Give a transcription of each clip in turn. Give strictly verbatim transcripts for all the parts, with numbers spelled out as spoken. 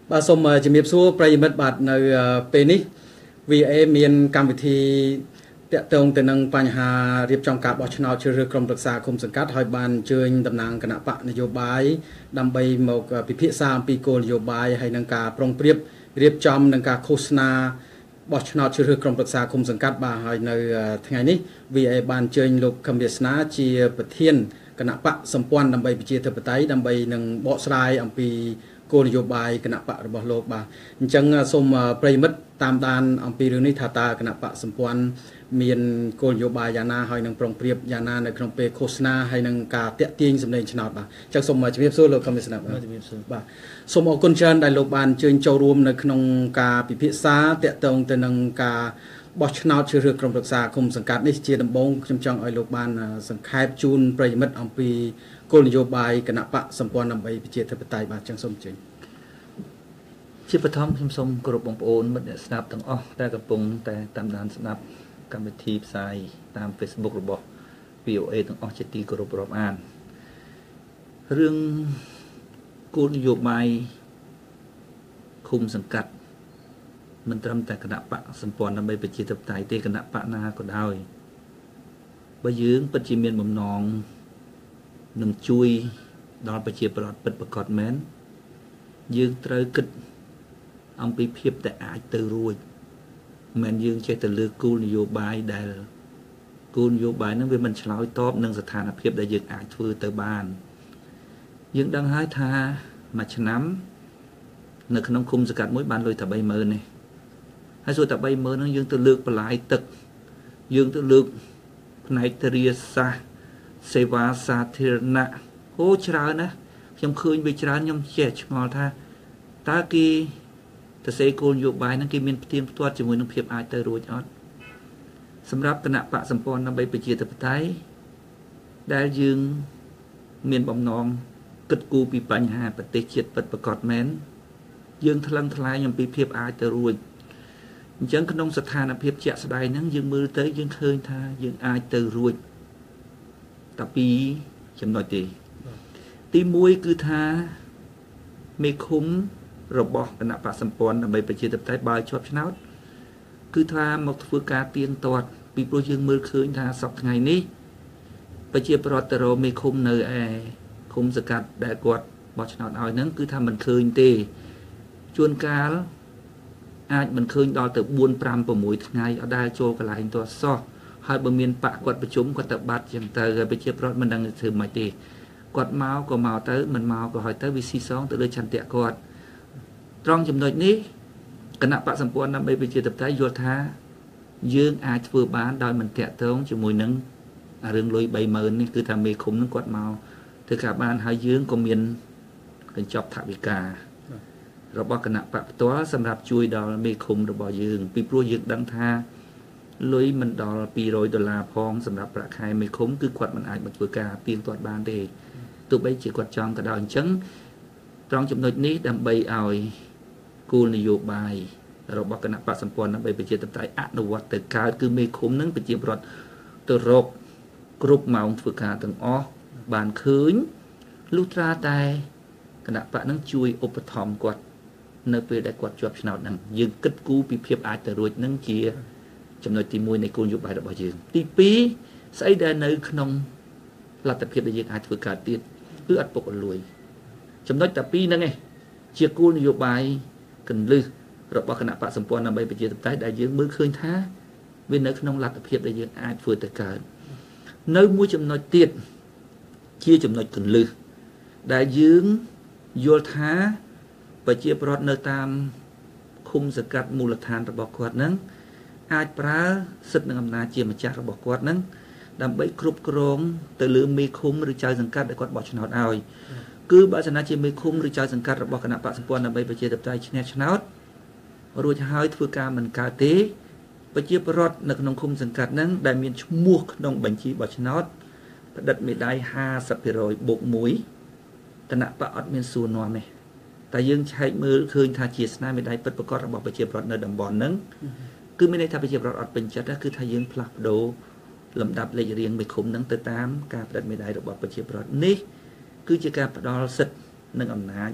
bà xong chỉ miệp số pray mất bạt nơi penis vì em miền cam vị thì tệ tông từ năngปัญหา riệp trong cả bỏ cháo chưa được cầm được xa khôngสังกัด hỏi bàn chơi đầm nàng cana bạนโยบายดำไปหมกพิพิธสามปีโกนโยบายให้นังกาปรองเปรียบเรียบจำนังกาโฆษณาบอชนาชื่อกรมปรึกษาคุมสังกัดบาให้ในทั้งนี้วีไอบานเชิญลูกคำเดชนาเชียประเทียนคณะปะสมปวนดำไปพิจิตรปไตยดำไปนังบ่อสลายอัมพีโกนโยบายคณะปะระบบโลกบาจังสมปริมัดตามดานอัมพีเรื่องนี้ทาตาคณะปะสมปวนมีนโกนโยบายยานาให้นังปรองเปรียบยานาในครองเปโฆษณาให้นังกาเตะติ้งสำเร็จชนะบาจังสมมาจะมีสู้ลูกคำเดชนาบาสมอกุญเชิญได้ลูกบานเชิญเจ้ารวมในขนมกาพิพิธสาเตะตรงแต่นังกาบอชนาชื่อกรมปรึกษาคุมสังกัดนิเชียดำบงจำจังไอลูกบานสังขายจูนประยมัดอัมพีโกนโยบายคณะปะสมปวนนำไปพิจิตรปไตยบาจังสมจริงชีพทอมชิมสมกรุบองโอนมันสนับตั้งอ๋อแต่กระปุงแต่ตามดานสนับการไปทีสายตามเฟซบุ๊กระบบวีโอเอตั้งอ๋อจะตีกรุบรอบอ่านเรื่องโกนโยบายคุมสังกัดมันทำแต่คณะปะสมปวนนำไปพิจิตรปไตยเตคณะปะนาก็ได้บยืงปัจจิเมียนบ่มนองหนึ่งจุยดอนประเชียปลอดเปิดประกอบแม้นยืงเตยกึดอังปีเพียบแต่อาจเตยรวยแม้นยืงใช้แต่เลือกกูนโยบายได้กูนโยบายนั้นเป็นมันฉลาดตอบหนึ่งสถานเพียบได้ยืงอาจฟื้นเตยบ้านยืงดังหายทามาชนะในขนมคุมสกัดมวยบานเลยแต่ใบเมินเนี่ยให้ส่วนแต่ใบเมินนั้นยืงตัวเลือกปลายตึกยืงตัวเลือกในเตรียซาเสวาสาธิรณะโอ้ชรานะยำคืนไปชราย่ำเจ็ดงอท่าตากีแต่เสกโกนโยบายนั้นกีมีนเตรียมตัวจมูกน้ำเพียบอายเตอรูจอดสำหรับคณะปะสัมปอนนำไปไปเจียตปไตยได้ยืงเมียนบอมนองกึดกูปีปัญหาปฏิเจียตปัดประกอบแม้นยืงทลังทลายยำปีเพียบอายเตอรูจจังขนมสถานเพียบเจาะสดายนั้นยืงมือเตยยืงเคยท่ายืงอายเตอรูจแต่ปีจำหน่อยตีตีมวยคือท่าไม่คุ้มระบบคณะปะสัมปอนนำไปไปเจตบไตบายชอบชนะคือท่าหมกฟื้นการเตียงตอดปีโปรยืงมือเคยท่าสอบไงนี้ไปเจียปรอตโรไม่คุ้มเนยแอคุ้มสกัดได้กดบอชนะเอานั้นคือทำมันเคยตีชวนการอาจมันเคยดอลแต่บุญปรามประมวยไงเอาได้โจกระไรตัวซ้อให้บะเมียนปะกดประชุมกดตะบัดอย่างเตยไปเชียบรถมันดังถือหมายตีกดเมาก็เมาเตยมันเมาก็หอยเตยวิซีสองเตยเลยชันเตะกดตรองจำนวนนี้คณะปะสัมปวนนำไปไปเชียบไตโยธายืงอาจฟื้นบ้านโดยมันเตะเตงจมูกนึงเรื่องลอยใบเมินนี่คือทำเมคุมนึงกดเมาเธอกับบ้านหายยืงก็เมียนเป็นจอบถาวิกาเราบอกคณะปะตัวสำหรับช่วยดอลเมคุมเราบอกยืงปีปลุกยืงดังท่าลุยมันดอลปีโรยดอลลาร์พองสำหรับราคาไม่คุ้มคือกวดมันอาจมันเปิดกาเปลี่ยนตัวบ้านได้ตัวใบจีกวดจองกระดอนจังตรองจำนวนนี้ดำใบเอากูนโยบายเราบอกคณะปะสัมปวนนำไปไปเจตไตอนุวัตแต่การคือไม่คุ้มนั้นไปเจียบรถตัวรกกรุบเมาฝึกการตั้งอ้อบานคืนลูตราตายคณะปะนั้นช่วยอุปถัมภ์กวดเนื้อเปได้กวดจอบชนะนั่งยืนกึศกูปีเพียบอาจแต่รวยนั่งเจียจำนวนตีมวยในกูนยุบไประบายยืนตีปีใส่ได้ในขนมหลับแต่เพียบได้ยืนอาจฝึกการตีเพื่ออัดปกรวยจำนวนแต่ปีนั่งไงเชียกูนยุบไปกันลือเราบอกคณะปะสมปวนนำไปไปเจียตได้ได้ยืนมือเคยท้าเว้นในขนมหลับแต่เพียบได้ยืนอาจฝึกแต่การเนื้อมวยจำนวนตีเชียจำนวนกันลือได้ยืนโยธาไปเจียบรถเนื้อตามคุมสกัดมูลฐานระบบกวดนั้นอาจปราศึกในอำนาจเจียมจักระบบกวดนั้นดำไปครุบกรองแต่ลืมมีคุมหรือใจสังกัดได้กวดบอชนอตเอาคือบาสนาเจียมีคุมหรือใจสังกัดระบบคณะปะสมปวนดำไปไปเจียตับใจชนะชนะรู้จะหายฟื้นการมันกาเตไปเจียบรถในขนมคุมสังกัดนั้นได้มีชั่วโมงขนมบัญชีบอชนอตประดับไม่ได้ห้าสัปเหร่อยบกมุ้ยคณะปะอดเมียนซูนวไหมแต่ยังใช้มือคืนทาเจียสนาไม่ได้เปิดประกอบระบบไปเจียบรถในดำบอลนั้นคือไม่ได้ทำไปเจียบรถอดเป็นจัดก็คือทายังพลักโดลำดับเลยเรียงไปคุมนั่งเตตามการประดับไม่ได้ระบบไปเจียบรถนี่คือจะการประดอลสิทธิ์นั่งอำนาจ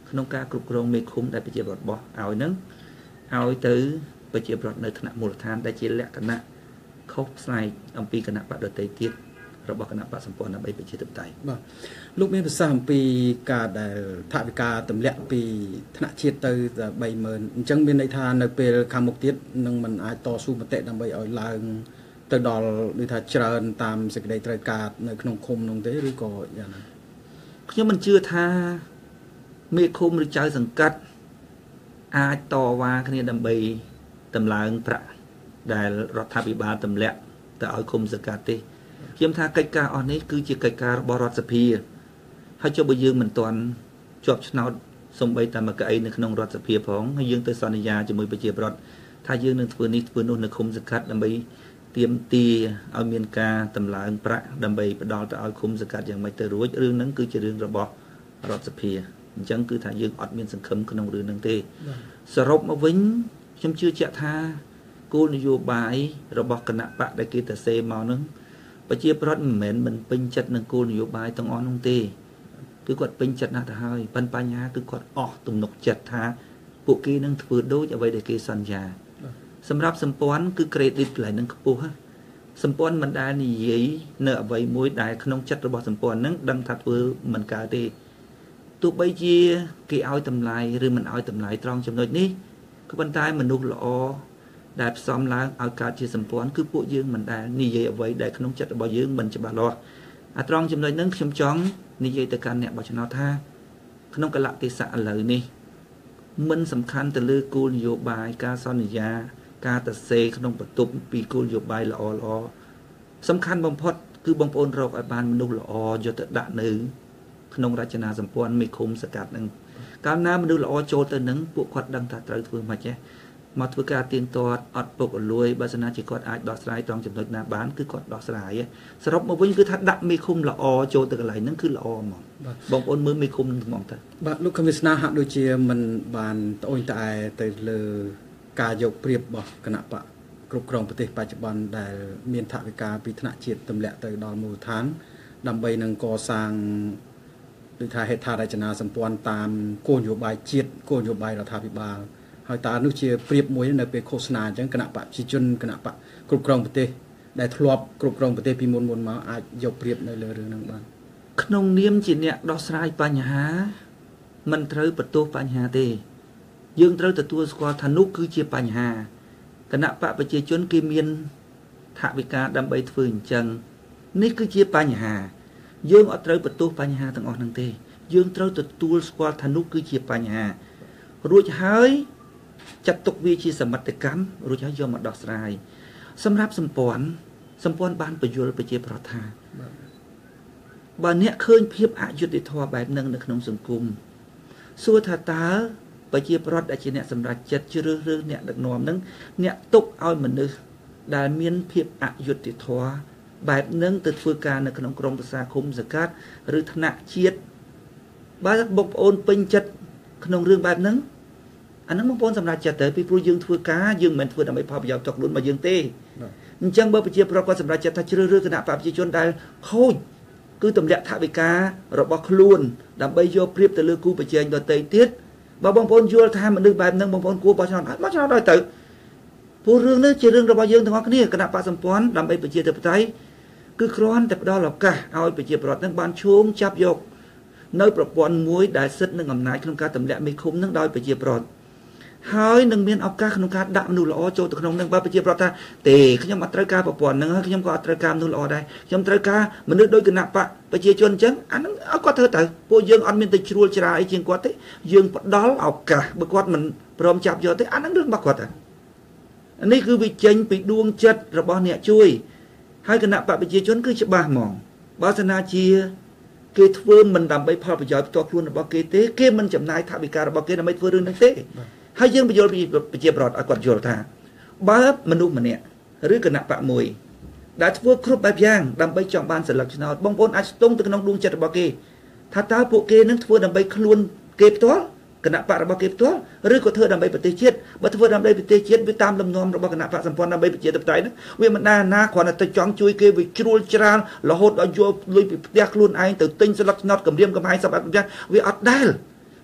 ក្នុងការគ្រប់គ្រងមេឃុំដែលប្រជាប្រដ្ឋបោះឲ្យនឹងឲ្យទៅប្រជាប្រដ្ឋនៅថ្នាក់មូលដ្ឋានដែលជាលក្ខណៈខុសផ្នែកអំពីគណៈបកដទៃទៀតរបស់គណៈបកសម្ព័ន្ធដើម្បីប្រជាធិបតេយ្យបាទលោកមានប្រសាសន៍អំពីការដែលថវិកាទម្លាក់ពីថ្នាក់ជាតិទៅបីម៉ឺនអញ្ចឹងមានន័យថានៅពេលខាងមុខទៀតនឹងមិនអាចតស៊ូមតិដើម្បីឲ្យឡើងទៅដល់ដូចថាច្រើនតាមសេចក្តីត្រូវការនៅក្នុងឃុំនោះទេឬក៏យ៉ាងណាខ្ញុំមិនជឿថាមេឃុំឬចៅសង្កាត់អាចតវ៉ាគ្នាដើម្បីតម្លើងប្រាក់ដែលរដ្ឋាភិបាលទម្លាក់ទៅឲ្យឃុំសង្កាត់ទេខ្ញុំថាកិច្ចការអស់នេះគឺជាកិច្ចការរបស់រដ្ឋសភាហើយចុះបើយើងមិនទាន់ជាប់ឆ្នោតសំបីតែមួយកៅអីនៅក្នុងរដ្ឋសភាផងហើយយើងទៅសន្យាជាមួយប្រជាប្រដ្ឋថាយើងនឹងធ្វើនេះធ្វើនោះនៅឃុំសង្កាត់ដើម្បីទាមទារឲ្យមានការតម្លើងប្រាក់ដើម្បីផ្ដល់ទៅឲ្យឃុំសង្កាត់យ៉ាងម៉េចទៅរួចរឿងហ្នឹងគឺជារឿងរបស់រដ្ឋសភាអញ្ចឹងគឺថាយើងអត់មានសង្ឃឹមក្នុងរឿងហ្នឹងទេសរុបមកវិញខ្ញុំជឿជាក់ថាគោលនយោបាយរបស់គណៈបកដែលគេទៅសេមកហ្នឹងប្រជាប្រដ្ឋមិនមែនមិនពេញចិត្តនឹងគោលនយោបាយទាំងអស់នោះទេគឺគាត់ពេញចិត្តណាស់ទៅហើយប៉ុន្តែបញ្ហាគឺគាត់អស់ទំនុកចិត្តថាពួកគេនឹងធ្វើដូចអ្វីដែលគេសន្យាសម្រាប់សម្ព័ន្ធគឺ credit កន្លែងហ្នឹងខ្ពស់សម្ព័ន្ធមិនដែលនិយាយនៅអ្វីមួយដែលក្នុងចិត្តរបស់សម្ព័ន្ធហ្នឹងដឹងថាធ្វើមិនកើតទេទោះបីជាគេឲ្យតម្លៃឬមិនឲ្យតម្លៃត្រង់ចំណុចនេះក៏ប៉ុន្តែមនុស្សល្អដែលផ្សំឡើងឲ្យកើតជាសម្ព័ន្ធគឺពួកយើងមិនដែលនិយាយអ្វីដែលក្នុងចិត្តរបស់យើងមិនច្បាស់លាស់អាត្រង់ចំណុចហ្នឹងខ្ញុំចង់និយាយទៅកាន់អ្នកបោះឆ្នោតថាក្នុងកលៈទេសៈឥឡូវនេះមិនសំខាន់ទៅលើគោលនយោបាយការសន្យាការទៅសេក្នុងបន្ទប់ពីគោលនយោបាយល្អល្អសំខាន់បំផុតគឺបងប្អូនរកឲ្យបានមនុស្សល្អយកទៅដាក់នៅក្នុងរចនាសម្ព័ន្ធមេឃុំសកាត់ហ្នឹងកាលណាមនុស្សល្អចូលទៅនឹងពួកគាត់ដឹងថាត្រូវធ្វើម៉េចទេមកធ្វើការទៀងទាត់អត់ពុកអលួយបើសិនណាជាគាត់អាចដោះស្រាយត្រង់ចំណុចណាបានគឺគាត់ដោះស្រាយសរុបមកវិញគឺថាដាក់មេឃុំល្អចូលទៅកន្លែងហ្នឹងគឺល្អហ្មងបងប្អូនមើលមេឃុំហ្នឹងហ្មងទៅបាទលោកកឹមវាសនាហាក់ដូចជាមិនបានត្អូញត្អែទៅលើការយកប្រៀបរបស់គណៈបកគ្រប់គ្រងប្រទេសបច្ចុប្បន្នដែលមានថវិកាពីថ្នាក់ជាតិទម្លាក់ទៅដល់មូលដ្ឋានដើម្បីនឹងកសាងដូចថាហេដ្ឋារចនាសម្ព័ន្ធតាមគោលនយោបាយជាតិគោលនយោបាយរដ្ឋាភិបាលហើយតើនោះជាប្រៀបមួយនៅពេលឃោសនាអញ្ចឹងគណៈបកប្រជាជនគណៈបកគ្រប់គ្រងប្រទេសដែលធ្លាប់គ្រប់គ្រងប្រទេសពីមុនមុនមកអាចយកប្រៀបនៅលើរឿងហ្នឹងបានក្នុងនាមជាអ្នកដោះស្រាយបញ្ហាមិនត្រូវបន្ទោសបញ្ហាទេយើងត្រូវទទួលស្គាល់ថានោះគឺជាបញ្ហាគណៈបកប្រជាជនគេមានថវិកាដើម្បីធ្វើអញ្ចឹងនេះគឺជាបញ្ហាយើងអត់ត្រូវបន្ទោសបញ្ហាទាំងអស់ហ្នឹងទេយើងត្រូវទទួលស្គាល់ថានោះគឺជាបញ្ហារួចហើយចាត់ទុកវាជាសមិទ្ធកម្មរួចហើយយកមកដោះស្រាយសម្រាប់សម្ព័ន្ធសម្ព័ន្ធបានបញ្យល់ប្រជាប្រដ្ឋថាបើអ្នកឃើញភាពអយុត្តិធម៌បែបហ្នឹងនៅក្នុងសង្គមសួរថាតើប្រជាប្រដ្ឋដែលជាអ្នកសម្រេចចិត្តជ្រើសរើសអ្នកដឹកនាំហ្នឹងអ្នកទុកឲ្យមនុស្សដែលមានភាពអយុត្តិធម៌បែបហ្នឹងទៅធ្វើការនៅក្នុងក្រមប្រសាឃុំសង្កាត់ឬថ្នាក់ជាតិបើបងប្អូនពេញចិត្តក្នុងរឿងបែបហ្នឹងអាហ្នឹងបងប្អូនសម្រាប់ចិត្តទៅពីព្រោះយើងធ្វើការយើងមិនមែនធ្វើដើម្បីផលប្រយោជន៍ផ្ទាល់ខ្លួនរបស់យើងទេអញ្ចឹងបើប្រជាប្រដ្ឋគាត់សម្រាប់ចិត្តថាជ្រើសរើសគណៈបកប្រជាជនដែលខូចគឺទម្លាក់ថវិការបស់ខ្លួនដើម្បីយកប្រៀបទៅលើគូប្រជែងដទៃទៀតបើបងប្អូនយល់ថាមនុស្សបែបហ្នឹងបងប្អូនគួរបោះឆ្នោតបោះឆ្នោតឲ្យទៅព្រោះរឿងនេះជារឿងរបស់យើងទាំងអស់គ្នាគណៈបកសម្ព័ន្ធដើម្បីប្រជាធិបតេយ្យគឺគ្រាន់តែផ្ដល់ឱកាសឲ្យប្រជាប្រដ្ឋហ្នឹងបានឈោងចាប់យកនៅប្រព័ន្ធមួយដែលសិទ្ធិនិងអំណាចក្នុងការទម្លាក់មេឃុំហ្នឹងដោយប្រជាប្រដ្ឋហើយនឹងមានឱកាសក្នុងការដាក់មនុស្សល្អចូលទៅក្នុងនឹងបើប្រជាប្រដ្ឋថាទេខ្ញុំអត់ត្រូវការប្រព័ន្ធហ្នឹងហើយខ្ញុំក៏អត់ត្រូវការមនុស្សល្អដែរខ្ញុំត្រូវការមនុស្សដូចគណៈបកប្រជាជនអញ្ចឹងអាហ្នឹងឲ្យគាត់ធ្វើទៅពួកយើងអត់មានទៅជ្រួលច្រាអីជាងគាត់ទេយើងផ្ដល់ឱកាសបើគាត់មិនព្រមចាប់យកទេអាហ្នឹងរឿងរបស់គាត់ដែរនេះគឺវាចេញពីដួងចិត្តរបស់អ្នកជួយហើយគណៈបកប្រជាជនគឺច្បាស់ហ្មងបើសិនណាជាគេធ្វើមិនដើម្បីផលប្រយោជន៍ផ្ទាល់ខ្លួនរបស់គេទេគេមិនចំណាយថវិការបស់គេដើម្បីធ្វើរឿងនេះទេហើយយើងបញ្យល់ប្រជាប្រដ្ឋឲ្យគាត់យល់ថាបើមនុស្សម្នាក់ឬគណៈបកមួយដែលធ្វើគ្រប់បែបយ៉ាងដើម្បីចង់បានសិលឹកឆ្នោតបងប្អូនអាចស្ទង់ទៅក្នុងដួងចិត្តរបស់គេថាតើពួកគេនឹងធ្វើដើម្បីខ្លួនគេផ្ទាល់គណៈបករបស់គេផ្ទាល់ឬក៏ធ្វើដើម្បីប្រទេសជាតិបើធ្វើដើម្បីប្រទេសជាតិវាតាមលំនាំរបស់គណៈបកសម្ព័ន្ធដើម្បីប្រជាធិបតេយ្យហ្នឹងវាមិនដែរណាគ្រាន់តែទៅចង់ជួយគេវាជ្រួលច្រាលរហូតដល់យកលុយពីផ្ទះខ្លួនឯងទៅទិញស្លឹកឆ្នោតគម្រាមកំហែងសពអត់វាអត់ដែល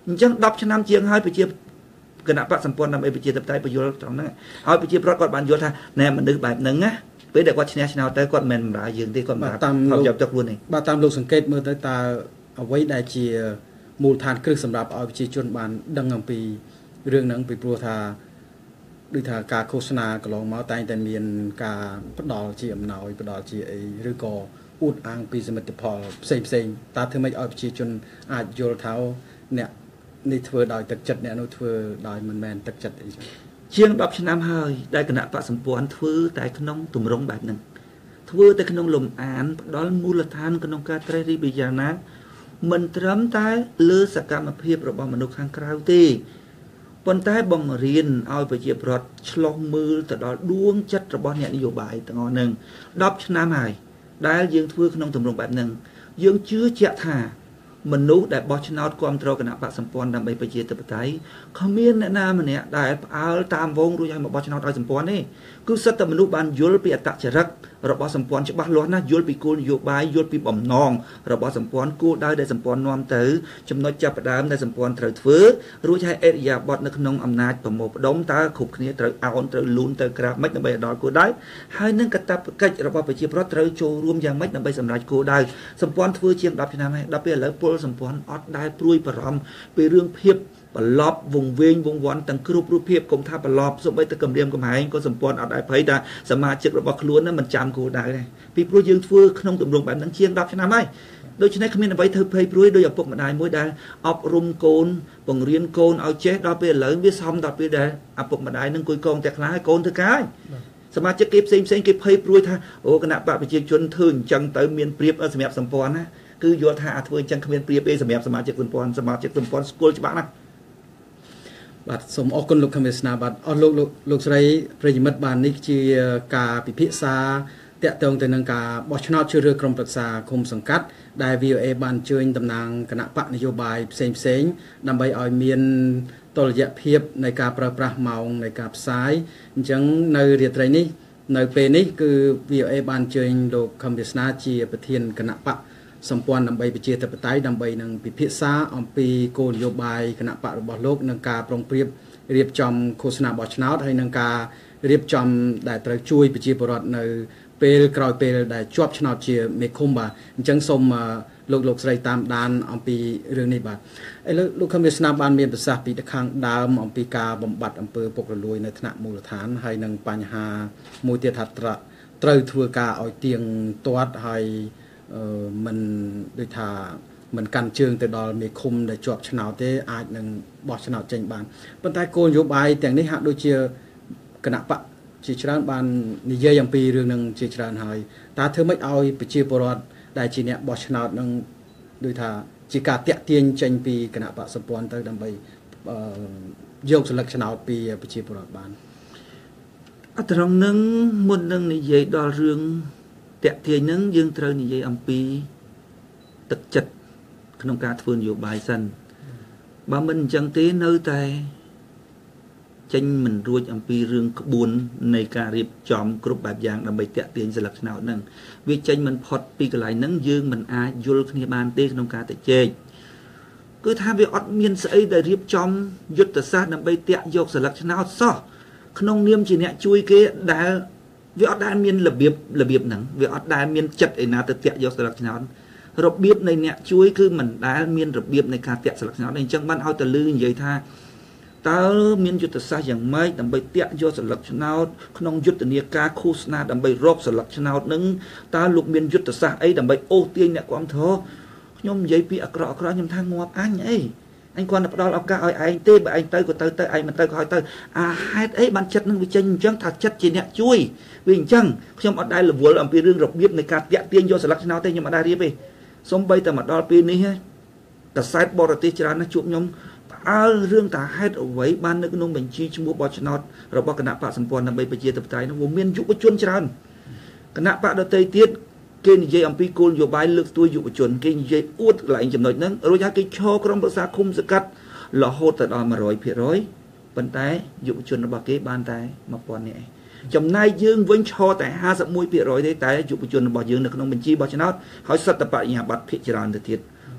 ចឹងដប់ឆ្នាំជាងហើយប្រជាគណៈបកសម្ព័ន្ធដើម្បីប្រជាធិបតេយ្យបញ្យល់ត្រង់ហ្នឹងហើយប្រជាប្រដ្ឋគាត់បានយល់ថាណែមនុស្សបែបហ្នឹងណាពេលដែលគាត់ឈ្នះឆ្នោតទៅគាត់មិនមែនបម្រើយើងទេគាត់បម្រើតាមយកទៅខ្លួននេះបាទតាមលោកសង្កេតមើលទៅតើអ្វីដែលជាមូលដ្ឋានគ្រឹះសម្រាប់ឲ្យប្រជាជនបានដឹងអំពីរឿងហ្នឹងពីព្រោះថាដូចថាការឃោសនាកន្លងមកតែងតែមានការផ្ដល់ជាអំណោយផ្ដល់ជាអីឬក៏អួតអាងពីសមិទ្ធផលផ្សេងផ្សេងតើធ្វើម៉េចឲ្យប្រជាជនអាចយល់ថាអ្នកនេះធ្វើដោយទឹកចិត្តអ្នកនោះធ្វើដោយមិនមែនទឹកចិត្តអីចឹងជាងដប់ឆ្នាំហើយដែលគណៈបកសម្ព័ន្ធធ្វើតែក្នុងទម្រង់បែបហ្នឹងធ្វើតែក្នុងលំអានផ្ដល់មូលដ្ឋានក្នុងការត្រេះរិះពិចារណាមិនត្រឹមតែលើសកម្មភាពរបស់មនុស្សខាងក្រៅទេប៉ុន្តែបង្រៀនឲ្យប្រជាពលរដ្ឋឆ្លោះមើលទៅដល់ដួងចិត្តរបស់អ្នកនយោបាយទាំងអស់ហ្នឹងដប់ឆ្នាំហើយដែលយើងធ្វើក្នុងទម្រង់បែបហ្នឹងយើងជឿជាក់ថាមនុស្សដែលបោះឆ្នោតគ្រប់គ្រងគណៈបកសម្ព័ន្ធដើម្បីប្រជាធិបតេយ្យគ្មានអ្នកណាម្នាក់ដែលផ្អើលតាមវងរួចឲ្យមកបោះឆ្នោតឲ្យសម្ព័ន្ធទេគឺសិតតែមនុស្សបានយល់ពីអត្តចរិតរបស់សម្ព័ន្ធច្បាស់លាស់ណាស់យល់ពីគោលនយោបាយយល់ពីបំណងរបស់សម្ព័ន្ធគោលដៅដែលសម្ព័ន្ធនាំទៅចំណុចចាប់ផ្ដើមដែលសម្ព័ន្ធត្រូវធ្វើរួចឲ្យអេរិយាបថនៅក្នុងអំណាចប្រមូលផ្ដុំតើគ្រប់គ្នាត្រូវអោនត្រូវលូនត្រូវក្រាបមិនដើម្បីឲ្យដល់គោលដៅហើយនឹងកាតព្វកិច្ចរបស់ប្រជាពលរដ្ឋត្រូវចូលរួមយ៉ាងម៉េចដើម្បីសម្រេចគោលដៅសម្ព័ន្ធធ្វើជាងដប់ឆ្នាំហើយដល់ពេលឥឡូវពលសម្ព័ន្ធអត់ដែលព្រួយបារម្ភពីរឿងភាពប្រឡប់វងវែងវងវាន់ទាំងគ្រប់រូបភាពគុំថាប្រឡប់សូម្បីតែគម្រាមកំហែងក៏សម្ព័ន្ធអត់ដែលភ័យថាសមាជិករបស់ខ្លួននឹងមិនចាំគោលដៅដែរពីព្រោះយើងធ្វើក្នុងទម្រង់បែបហ្នឹងជាងដប់ឆ្នាំហើយដូច្នេះគ្មានអ្វីធ្វើភ័យព្រួយដោយឪពុកម្ដាយមួយដែលអប់រំកូនបង្រៀនកូនឲ្យចេះដល់ពេលឥឡូវវាសមដល់ពេលដែលឪពុកម្ដាយនឹងគួយកងតែខ្លាឲ្យកូនធ្វើការសមាជិកគេផ្សេងផ្សេងគេភ័យព្រួយថាអូគណៈបកប្រជាជនធ្វើអញ្ចឹងទៅមានប្រៀបសម្រាប់សម្ព័ន្ធណាគឺយល់ថាអាធ្វើអញ្ចឹងគ្មានប្រៀបទេសម្រាប់សមាជិកសម្ព័ន្ធសមាជិកសម្ព័ន្ធស្គាល់ច្បាស់ណាស់បាទសូមអរគុណលោកខមេស្នាបាទអស់លោកលោកស្រីប្រិយមិត្តបាននេះជាការពិភាក្សាតាក់ទងទៅនឹងការបោះឆ្នោតជ្រើសរើសក្រុមប្រឹក្សាឃុំសង្កាត់ដែល វី អូ អេ បានអញ្ជើញតំណាងគណៈបកនយោបាយផ្សេងផ្សេងដើម្បីឲ្យមានតុល្យភាពនៃការប្រើប្រាស់ម៉ោងនៃការផ្សាយអញ្ចឹងនៅរាត្រីនេះនៅពេលនេះគឺ វី អូ អេ បានអញ្ជើញលោកខមេស្នាជាប្រធានគណៈបកសម្ព័ន្ធដើម្បីប្រជាធិបតេយ្យដើម្បីនឹងពិភាក្សាអំពីគោលនយោបាយគណៈបករបស់លោកនឹងការប្រុងប្រៀបរៀបចំឃោសនាបោះឆ្នោតហើយនឹងការរៀបចំដែលត្រូវជួយប្រជាពលរដ្ឋនៅពេលក្រោយពេលដែលជាប់ឆ្នោតជាមេឃុំបាទអញ្ចឹងសូមលោកលោកស្រីតាមដានអំពីរឿងនេះបាទឥឡូវលោកខមេស្នាបានមានប្រសាសន៍ពីខាងដើមអំពីការបំបត្តិអំពើពុករលួយនៅថ្នាក់មូលដ្ឋានហើយនឹងបញ្ហាមួយទៀតថាត្រូវធ្វើការឲ្យទៀងទាត់ហើយមិនដូចថាមិនកាន់ជើងទៅដល់មេឃុំដែលជាប់ឆ្នោតទេអាចនឹងបោះឆ្នោតចេញបានប៉ុន្តែគោលនយោបាយទាំងនេះហាក់ដូចជាគណៈបកជាច្រើនបាននិយាយអំពីរឿងនឹងជាច្រើនហើយតើធ្វើម៉េចឲ្យប្រជាពលរដ្ឋដែលជាអ្នកបោះឆ្នោតនឹងដូចថាជាការតាក់ទាញចេញពីគណៈបកសម្ព័ន្ធទៅដើម្បីយកសិលឹកឆ្នោតពីប្រជាពលរដ្ឋបានអត្រង់នឹងមុននឹងនិយាយដល់រឿងតាក់ទាញនឹងយើងត្រូវនិយាយអំពីទឹកចិត្តក្នុងការធ្វើនយោបាយសិនបើមិនអញ្ចឹងទេនៅតែចេញមិនរួចអំពីរឿងក្បួននៃការរៀបចំគ្រប់បែបយ៉ាងដើម្បីតាក់ទាញសិលឹកឆ្នោតហ្នឹងវាចេញមិនផុតពីកន្លែងហ្នឹងយើងមិនអាចយល់គ្នាបានទេក្នុងការទៅជែកគឺថាវាអត់មានស្អីដែលរៀបចំយុទ្ធសាស្ត្រដើម្បីតាក់យកសិលឹកឆ្នោតសោះក្នុងនាមជាអ្នកជួយគេដែលវាអត់ដែលមានរបៀបរបៀបហ្នឹងវាអត់ដែលមានចិត្តឯណាទៅតាក់យកសិលឹកឆ្នោតរបៀបនៃអ្នកជួយគឺមិនដែលមានរបៀបនៃការតាក់សិលឹកឆ្នោតអញ្ចឹងបានឲ្យទៅលឺនិយាយថាតើមានយុទ្ធសាស្ត្រយ៉ាងម៉េចដើម្បីតាក់យកសិលឹកឆ្នោតក្នុងយុទ្ធនាការឃោសនាដើម្បីរកសិលឹកឆ្នោតនឹងតើលោកមានយុទ្ធសាស្ត្រអីដើម្បីអូសទាញអ្នកគាំទ្រខ្ញុំនិយាយពីអាក្រក់អាក្រក់ខ្ញុំថាងាប់អញអីអញគាត់ទៅផ្ដល់ឱកាសឲ្យឯងទេបើឯងទៅក៏ទៅទៅឯងមិនទៅក៏ឲ្យទៅអាហេតុអីបានចិត្តនឹងវាចេញអញ្ចឹងថាចិត្តជាអ្នកជួយវាអញ្ចឹងខ្ញុំអត់ដែលរវល់អំពីរឿងរបៀបនៃការតាក់ទាញយកសិលឹកឆ្នោតទេខ្ញុំអត់ដែលរៀបទេសូម្បីតែមកដល់ពេលនេះតែខ្សែបរទេសច្រើនណាស់ជួបខ្ញុំផ្អើលរឿងតាហេតុអ្វីបាននៅក្នុងបញ្ជីឈ្មោះបោះឆ្នោតរបស់គណៈបកសម្ព័ន្ធដើម្បីប្រជាធិបតេយ្យនោះមានយុវជនច្រើនគណៈបកដទៃទៀតគេនិយាយអំពីគោលនយោបាយលើកស្ទួយយុវជនគេនិយាយអួតកន្លែងចំណុចហ្នឹងរួចហើយគេឈរក្រុមប្រឹក្សាឃុំសង្កាត់រហូតទៅដល់មួយរយភាគរយប៉ុន្តែយុវជនរបស់គេបានតែមួយពាន់នាក់ឯងចំណែកយើងវិញឈរតែห้าสิบเอ็ดភាគរយទេតែយុវជនរបស់យើងនៅក្នុងបញ្ជីបោះឆ្នោតហើយសិទ្ធិបរិញ្ញាបត្រភាគច្រើនទៅទៀត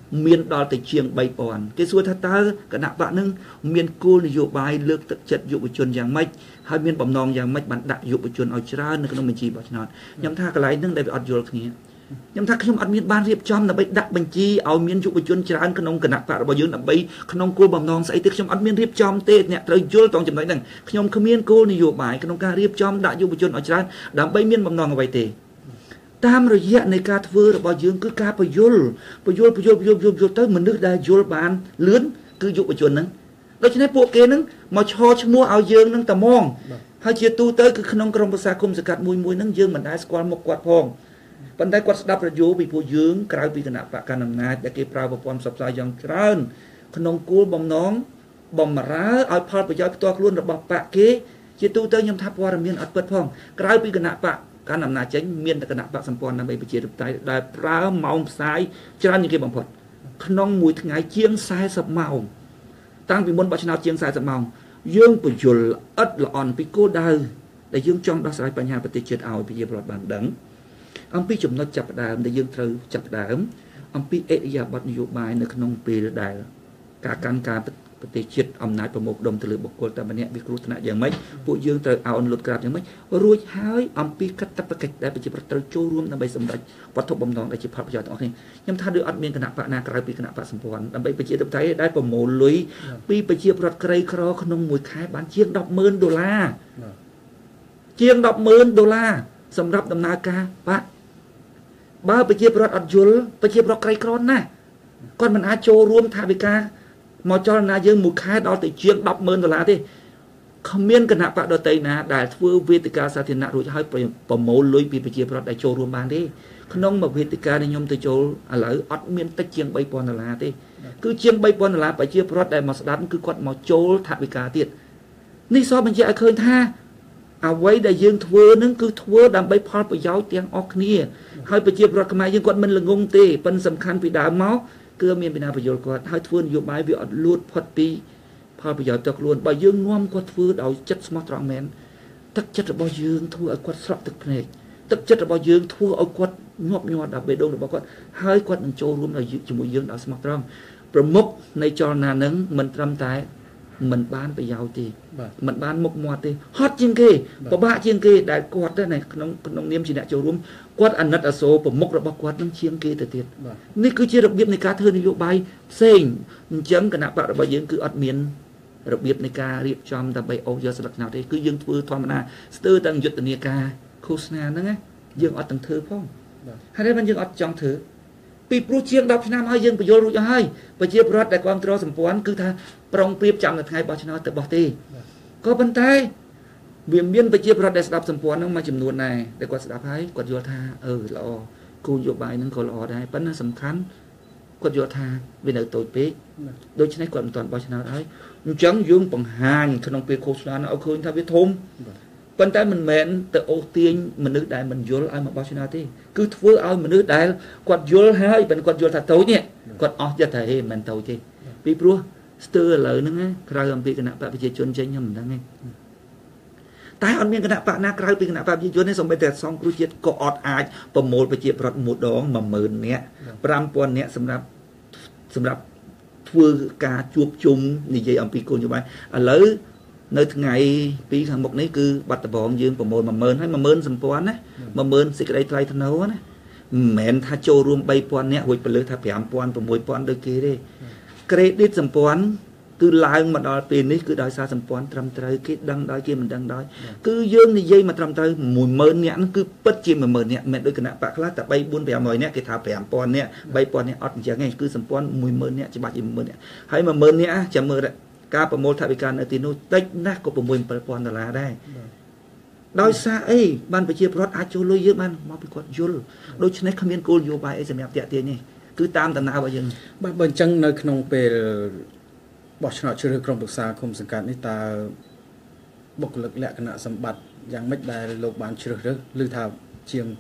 មានដល់ទៅជាងបីពាន់គេសួរថាតើគណៈបកនឹងមានគោលនយោបាយលើកទឹកចិត្តយុវជនយ៉ាងម៉េចហើយមានបំណងយ៉ាងម៉េចបានដាក់យុវជនឲ្យច្រើននៅក្នុងបញ្ជីបោះឆ្នោតខ្ញុំថាកន្លែងហ្នឹងដែលវាអត់យល់គ្នាខ្ញុំថាខ្ញុំអត់មានបានរៀបចំដើម្បីដាក់បញ្ជីឲ្យមានយុវជនច្រើនក្នុងគណៈបករបស់យើងដើម្បីក្នុងគោលបំណងស្អីទេខ្ញុំអត់មានរៀបចំទេអ្នកត្រូវយល់ត្រង់ចំណុចហ្នឹងខ្ញុំគ្មានគោលនយោបាយក្នុងការរៀបចំដាក់យុវជនឲ្យច្រើនដើម្បីមានបំណងអ្វីទេតាមរយៈនៃការធ្វើរបស់យើងគឺការបញ្យលបញ្យលបញ្យលបញ្យលយល់ទៅមនុស្សដែលយល់បានលឿនគឺយុវជនហ្នឹងដូច្នេះពួកគេហ្នឹងមកឈរឈ្មោះឲ្យយើងហ្នឹងតែហ្មងហើយជាទូទៅគឺក្នុងក្រុមប្រឹក្សាគុំសង្កាត់មួយមួយហ្នឹងយើងមិនដែលស្គាល់មុខគាត់ផងប៉ុន្តែគាត់ស្ដាប់រឌីយោពីពួកយើងក្រៅពីគណៈបកកណ្ដាលអំណាចដែលគេប្រើប្រព័ន្ធផ្សព្វផ្សាយយ៉ាងច្រើនក្នុងគោលបំណងបំរើឲ្យផលប្រយោជន៍ផ្ទាល់ខ្លួនរបស់បកគេជាទូទៅខ្ញុំថាព័ត៌មានអត់ពិតផងក្រៅពីគណៈបកកណ្ដាលអំណាចចេញមានតែគណៈបកសម្ព័ន្ធដើម្បីប្រជាធិបតេយ្យដែលប្រើម៉ោងផ្សាយច្រើនជាងគេបំផុតក្នុងមួយថ្ងៃជាងสี่สิบម៉ោងតាំងពីមុនបោះឆ្នោតជាងสี่สิบម៉ោងយើងបញ្យលអិតល្អន់ពីគោលដៅដែលយើងចង់ដោះស្រាយបញ្ហាប្រទេសជាតិឲ្យប្រជាពលរដ្ឋបានដឹងអំពីចំណុចចាប់ផ្ដើមដែលយើងត្រូវចាប់ផ្ដើមអំពីអេរិយាប័ត្រនយោបាយនៅក្នុងពេលដែលការកាន់ការប្រទេសជាតិអំណាចប្រមូលផ្ដុំទៅលើបុគ្គលតែម្នាក់វាគ្រោះថ្នាក់យ៉ាងម៉េចពួកយើងត្រូវអោនលុតក្រាបយ៉ាងម៉េចរួចហើយអំពីកាតព្វកិច្ចដែលប្រជាប្រដ្ឋត្រូវចូលរួមដើម្បីសម្រេចវត្ថុបំណងដែលជាផលប្រយោជន៍ទាំងអស់គ្នាខ្ញុំថាដូចអត់មានគណៈបកណាក្រៅពីគណៈបកសម្ព័ន្ធដើម្បីប្រជាធិបតេយ្យដែលប្រមូលលុយពីប្រជាប្រដ្ឋក្រីក្រក្នុងមួយខែបានជាងដប់ម៉ឺនដុល្លារជាងដប់ម៉ឺនដុល្លារសម្រាប់ដំណើរការបកបើប្រជាប្រដ្ឋអត់យល់ប្រជាប្រដ្ឋក្រីក្រណាស់គាត់មិនអាចចូលរួមថវិកាមកចលនាយើងមួយខែដល់ទៅជាងដប់ម៉ឺនដុល្លារទេគ្មានគណៈបកដតីណាដែលធ្វើវេទិកាសាធារណៈរួចហើយប្រមូលលុយពីប្រជាប្រដ្ឋដែលចូលរួមបានទេក្នុងមួយវេទិកាដែលខ្ញុំទៅចូលឥឡូវអត់មានតិចជាងបីពាន់ដុល្លារទេគឺជាងបីពាន់ដុល្លារប្រជាប្រដ្ឋដែលមកស្ដាប់គឺគាត់មកចូលថវិកាទៀតនេះសបញ្ជាក់ឲ្យឃើញថាអ្វីដែលយើងធ្វើនឹងគឺធ្វើដើម្បីផលប្រយោជន៍ទាំងអស់គ្នាហើយប្រជាប្រដ្ឋខ្មែរយើងគាត់មិនល្ងងទេប៉ុន្តែសំខាន់ពីដើមមកគឺមានពីណាបញ្យល់គាត់ហើយធ្វើនយោបាយវាអត់លួចផុតពីផលប្រយោជន៍ទៅខ្លួនបើយើងនាំគាត់ធ្វើដោយចិត្តស្មោះត្រង់មែនទឹកចិត្តរបស់យើងធ្វើឲ្យគាត់ស្រក់ទឹកភ្នែកទឹកចិត្តរបស់យើងធ្វើឲ្យគាត់ញាប់ញ័រដល់បេះដូងរបស់គាត់ហើយគាត់នឹងចូលរួមជាមួយយើងដោយស្មោះត្រង់ប្រមុខនៃចលនានឹងមិនត្រឹមតែមិនបានប្រយោជន៍ទេមិនបានមុខមាត់ទេហត់ជាងគេពិបាកជាងគេដែលគាត់ទៅក្នុងក្នុងនាមជាអ្នកចូលរួមគាត់អាណិតអាសូរប្រមុខរបស់គាត់នឹងជាងគេទៅទៀតនេះគឺជារបៀបនៃការធ្វើនយោបាយផ្សេងអញ្ចឹងគណៈបករបស់យើងគឺអត់មានរបៀបនៃការរៀបចំដើម្បីអូសយកស្លឹកឆ្នោតទេគឺយើងធ្វើធម្មតាស្ទើរតែយុទ្ធនាការឃោសនាហ្នឹងណាយើងអត់ទាំងធ្វើផងហើយមិនយើងអត់ចង់ធ្វើពីព្រោះជាងដប់ឆ្នាំហើយយើងបញ្យល់រួចហើយប្រជាប្រដ្ឋដែលគ្រប់គ្រងសម្ព័ន្ធគឺថាប្រុងប្រៀបចាំនៅថ្ងៃបោះឆ្នោតទៅបោះទេក៏ប៉ុន្តែវាមានប្រជាប្រដ្ឋដែលស្ដាប់សម្ព័ន្ធហ្នឹងមួយចំនួនដែរដែលគាត់ស្ដាប់ហើយគាត់យល់ថាអឺល្អគោលនយោបាយហ្នឹងក៏ល្អដែរប៉ុន្តែសំខាន់គាត់យល់ថាវានៅតូចពេកដូច្នេះគាត់មិនទាន់បោះឆ្នោតហើយអញ្ចឹងយើងបង្ហាញក្នុងពេលឃោសនាឲ្យឃើញថាវាធំប៉ុន្តែមិនមែនទៅអូសទាញមនុស្សដែលមិនយល់ឲ្យមកបោះឆ្នោតទេគឺធ្វើឲ្យមនុស្សដែលគាត់យល់ហើយប៉ុន្តែគាត់យល់ថាតូចនេះគាត់អស់ចិត្តថាហេមិនតូចទេពីព្រោះស្ទើរឥឡូវហ្នឹងក្រៅអំពីគណៈបកប្រជាជនចេញខ្ញុំមិនដឹងទេតែអត់មានគណៈបកណាក្រៅពីគណៈបកប្រជាជននេះសូម្បីតែសង្គ្រោះជាតិក៏អត់អាចប្រមូលប្រជាប្រដ្ឋមួយដងមួយម៉ឺននាក់ប្រាំពាន់នាក់សម្រាប់សម្រាប់ធ្វើការជួបជុំនិយាយអំពីគោលនយោបាយឥឡូវនៅថ្ងៃពីខាងមុខនេះគឺបាត់ដំបងយើងប្រមូលមួយម៉ឺនហើយមួយម៉ឺនសម្ព័ន្ធណាមួយម៉ឺនសេចក្តីថ្លៃថ្នូរណាមិនមែនថាចូលរួមបីពាន់នាក់រួចពលិសថាប្រាំពាន់ 6ពាន់ដូចគេទេcredit សម្ព័ន្ធគឺឡើងមកដល់ពេលនេះគឺដោយសារសម្ព័ន្ធត្រឹមត្រូវគេដឹងដោយគេមិនដឹងដោយគឺយើងនិយាយមកត្រឹមត្រូវមួយម៉ឺននាក់ហ្នឹងគឺពិតជាមួយម៉ឺននាក់មិនដូចគណៈបកខ្លះតែបី 4 500នាក់គេថាប្រាំពាន់នាក់បីពាន់នាក់អត់អញ្ចឹងទេគឺសម្ព័ន្ធមួយម៉ឺននាក់ច្បាស់ជាមួយម៉ឺននាក់ហើយមួយម៉ឺននាក់ចាំមើលការប្រមូលថវិកានៅទីនោះតិចណាស់ក៏6 7ពាន់ដុល្លារដែរដោយសារអីបានប្រជាពលរដ្ឋអាចចូលលុយយើងបានមកពីគាត់យល់ដូច្នេះគ្មានគោលនយោបាយអីសម្រាប់តាក់ទាញនេះគឺតាមដំណើររបស់យើងបាទបើអញ្ចឹងនៅក្នុងពេលបោះឆ្នោតជ្រើសរើសក្រុមប្រឹក្សាគុំសង្កាត់នេះតើបុគ្គលិកលក្ខណៈសម្បត្តិយ៉ាងម៉េចដែលលោកបានជ្រើសរើសឬថាជាង800 844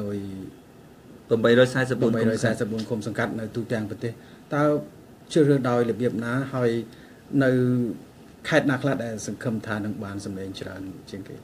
គុំសង្កាត់នៅទូទាំងប្រទេសតើជ្រើសរើសដោយរបៀបណាហើយនៅខេត្តណាខ្លះដែលសង្ឃឹមថានឹងបានសម្លេងច្រើនជាងគេ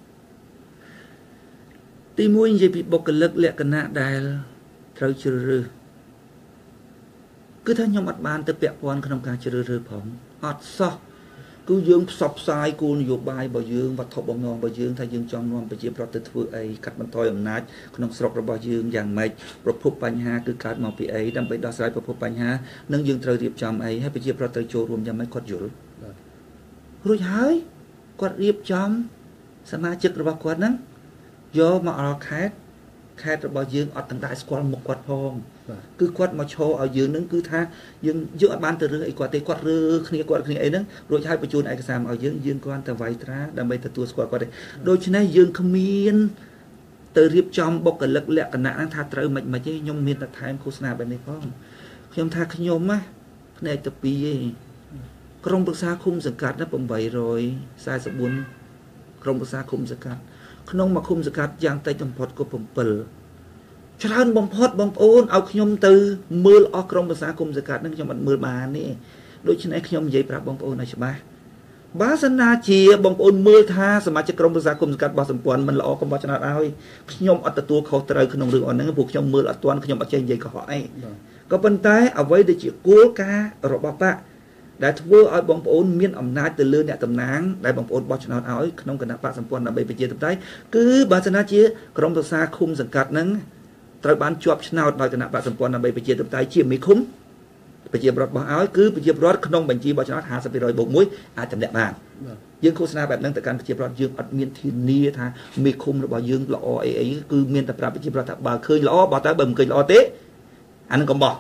ទីមួយនិយាយពីបុគ្គលិកលក្ខណៈដែលត្រូវជ្រើសរើស cứ thấy nhóm mặt bàn từ bẹo quan không càng chơi rơi phỏng ọt so cứ dương sọc sai cô nhiều bài bảo dương và thọ bom nòng bảo dương thay dương trong nòng bảo dương pro tự thưa ấy cắt bàn thôi ẩm nát không sọc rồi bảo dương dạng mệtประพบปัญหาคือการมองไปấy đâmไปđo saiประพบปัญหานั่งdương trời điệp chồng ấyให้ไปเจี๊ยบเราtựโจรวมยังไม่กดหยุดrồi háiกดเรียบจำสมาชิกระบาดกดนั้นโยมาเอาแคสแคสระบาดยืงอดต่างได้สควอลหมกกดพองคือกดมาโชว์เอายืงนั้นคือท่ายืงยืงบ้านแต่เรื่องไอ้กดเตะกดเรือคณีกดคณีไอ้นั้นโดยใช้ประจุไอ้กระสามเอายืงยืงกวนแต่ไวตราดำไปแต่ตัวสควอลกดได้โดยฉะนั้นยืงขมิ้นเตอเรียบจำบอกกันเล็กเล็กกันนะนั่งท่าเตอมันมาเจ้ยยมเมียนตะไทม์โฆษณาแบบนี้พ้องขยมท่าขยมมะในตะปีกรมปรึกษาคุมสังกัดนับผมใบรอยสายสบุญกรมปรึกษาคุมสังกัดขนมมาคุมสังกัดอย่างไต่จำพอดก็ผมเปิลชราญบอมพอดบอมโอนเอาขยมตือมือออกกรมปรึกษาคุมสังกัดนั่งจังหวัดมือมานี่โดยฉะนั้นขยมใหญ่ปราบบอมโอนนะใช่ไหมบาสนาเชียบอมโอนมือท่าสมาชิกกรมปรึกษาคุมสังกัดบาสมปวนมันละออกกบชนะเอาขยมอัตตัวเขาเตยขนมเรื่องอ่อนนั่งผูกขยมมืออัตตัวขยมอัจเจนใหญ่ก็หอยก็เป็นแต่เอาไว้ได้จีกู้การบปะได้ทั่วเอาบองโอนมีนอำนาจแต่เรื่องเนี่ยตำนานได้บองโอนบอชนาเอาขนมกระดาษปะสัมปวนนำไปไปเจตับได้คือบาสนาเชียกรมปรึกษาคุมสังกัดนั้นตระบานจวบชนาโดยกระดาษปะสัมปวนนำไปไปเจตับได้เชี่ยไม่คุ้มไปเจียบรถบองเอาคือไปเจียบรถขนมบัญชีบอชนาหาสเปียรอยบกมุ้ยอาจจะแดดบางยืนโฆษณาแบบนั้นแต่การไปเจียบรถยืนอัดมีนทีนี้ท่าไม่คุ้มหรือว่ายืนละอไอ้คือมีนแต่ปราบไปเจียบรถบาเคยละอบาตาเบิ่มเคยละอเตะอันนั้นก็บอก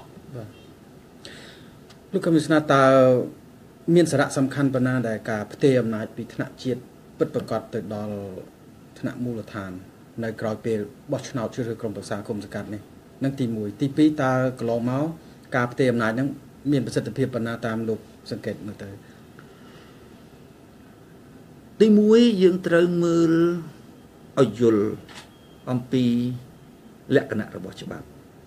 ลูกคำสนาตามีสาระสำคัญปนาได้การพัฒนาอำนาจปีธนาเจียปิดประกอบติดดอลธนามูลฐานในกรอยเปรบอชนาชื่อกรมปรึกษาคมสกัดนี่นั่งตีมวยตีปีตากลอเมาส์การพัฒนาอำนาจนั้นมีประสิทธิภาพปนาตามลูกสังเกตมาเตยตีมวยยังตรึงมืออายุลอัมปีและคณะระบบฉบับ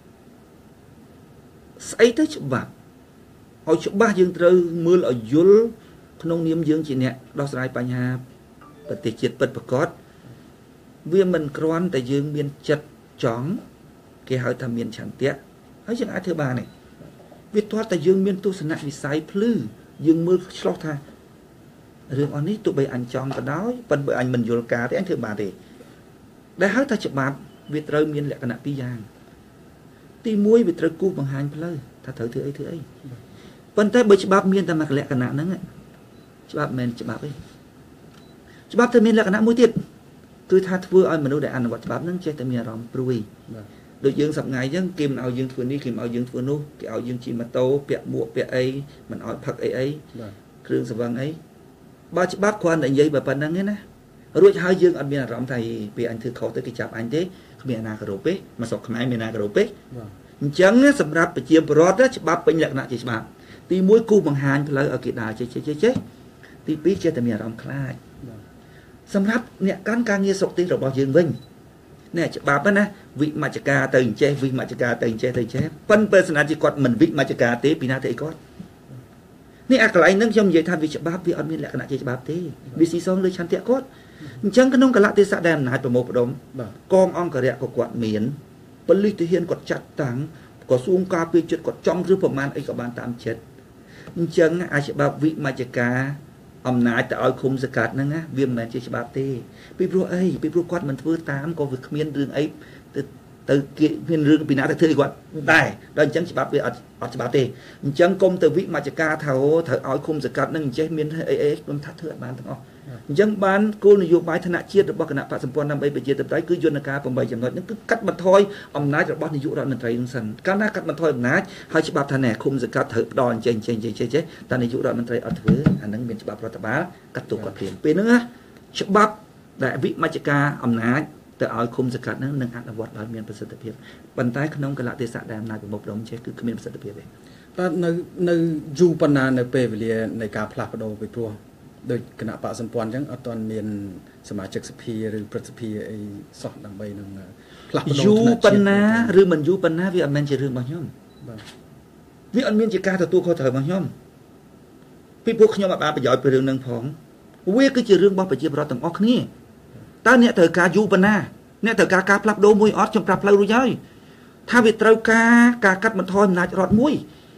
ใส่tớiฉบับเอาฉบับยังตรึงมืออายุลขนมเนียมยังจีเนี่ยดอกสายปัญหาปฏิจิตปิดประกอบเวียมันกรอนแต่ยังมีจัดจ่องเกี่ยวกับทำเมียนฉันเตี้ยให้จังอาเทบาเนี่ยวิทย์แต่ยังมีตัวสนะวิสัยพลื้ยังมือชลอท่าเรื่องอันนี้ตัวใบอันจองกันน้อยเป็นใบอันมันโยกาที่อันเทบาเลยได้ให้ถ้าฉบับวิทย์เรามีแหละขณะปียางตีมวยวิทย์กู้บางหันเพลย์ถ้าเถอะเถอะไอ้เถอะไอ้เป็นแต่ใบฉบับมีแต่มาแหละขณะนั้นอ่ะฉบับเมนฉบับไอ้ฉบับเธอมีแหละขณะมวยติดคือถ้าทั่วไอ้มนุษย์ได้อ่านวัตฉบับนั้นใช่แต่มีอารมณ์ปรุยโดยยืงสับไงยังกิมเอายืงทั่วนี้กิมเอายืงทั่วนู้นเอายืงจีมาโตเปียบวกเปียไอ้มันเอาผักไอ้ไอ้เครื่องสับวังไอ้บาฉบับควานแต่ยัยแบบนั้นเนี่ยนะรู้จะให้ยืงอันมีอารมณ์ไทยเปียอันถือเขาตัวกิจจับอันเด้มีอนาคตรูปเป๊ะมาสอบขมายมีอนาคตรูปเป๊ะจังเนี่ยสำหรับไปเจียมรอดนะฉบับเป็นลักษณะฉบับตีมวยกู้บางหันเพลย์เอากีดาเจ๊เจ๊เจ๊เจ๊ตีปีเจ๊แต่มีอารมณ์คล้ายสำหรับเนี่ยการการเงียสกตีเราบอกยืงวิ่งเนี่ยฉบับนะวิมาจกาตื่นเจ๊วิมาจกาตื่นเจ๊ตื่นเจ๊ปั้นเปิดสนาจิกอดเหมือนวิมาจกาเตปีนาเตกอดนี่อะไรนั่งชมยัยทำวิฉบับวิอันมีลักษณะฉบับเตวิสีซองเลยชันเตะกอดจังขนมกะละเตสะแดมหนาตัวโมปดมกองอ่องกระเดะก็กวาดเหมียนปลิตเฮียนกดจัดตังก็สูงกาปีจุดกดจ้องหรือประมาณไอ้กับบานตามเช็ดจังอาฉบับวิมาจกาอำนาจแต่เอาคุมสกัดนั่นนะเวียมแมนเฉบับเต้ไปพรัวไอ้ไปพรัวกวาดมันเพื่อตามก็ฝึกเมียนเรื่องไอ้แต่แต่เกี่ยเมียนเรื่องปีนาแต่เธอกวาดได้ดังจังฉบับเวียอัดฉบับเต้จังกรมแต่วิมาจกาเถาเถาเอาคุมสกัดนั่นเฉเมียนไอ้ไอ้มันทัดเถื่อนบานทั้งอ๋อยังบ้านกูนโยบายธนาเชียร์ระบบคณะปัจจุบันนำไปไปเจริญได้คือยนต์การผมใบจำนวนนั่นคือกัดมันทอยอำนาจระบบนายกรัฐมนตรีทั้งสิ้นการน่ากัดมันทอยอำนาจให้ฉบับแถลงคุมสกัดเถิดดอนเจนเจนเจนเจนเจนแต่นายกรัฐมนตรีอัดถืออันนั้นเป็นฉบับรัฐบาลกัดตัวกัดเปลี่ยนเป็นเนื้อฉบับแต่วิมาจกาอำนาจแต่เอาคุมสกัดนั้นหนึ่งอันวัดบาลเมียนประสิทธิภาพบรรทัดขนมกระละเทศะแดมนายเป็นบดมเช็คคือเมียนประสิทธิภาพเองแต่ในในยูปนาในเปรียในการพลัดโดไปทั่วโดยคณะปะสัมพันธ์ยังเอาตอนเมียนสมาชิกสภีหรือประสภีไอ้สอดดังใบนึงยูปนาหรือมันยูปนาวิอันเมนจะเรื่องบางย่อมวิอันเมนจะการตัวเขาเถิดบางย่อมพี่พวกขยมอาประโยชน์ไปเรื่องนึงผองเวก็จะเรื่องบ้าไปเจียบเราต่างออกนี่ตาเนี่ยเถิดการยูปนาเนี่ยเถิดการการพลัดโดมวยออสจงปรับเรารู้ย่อยถ้าวิตรกาการกัดมันทอยมันอาจรอดมวย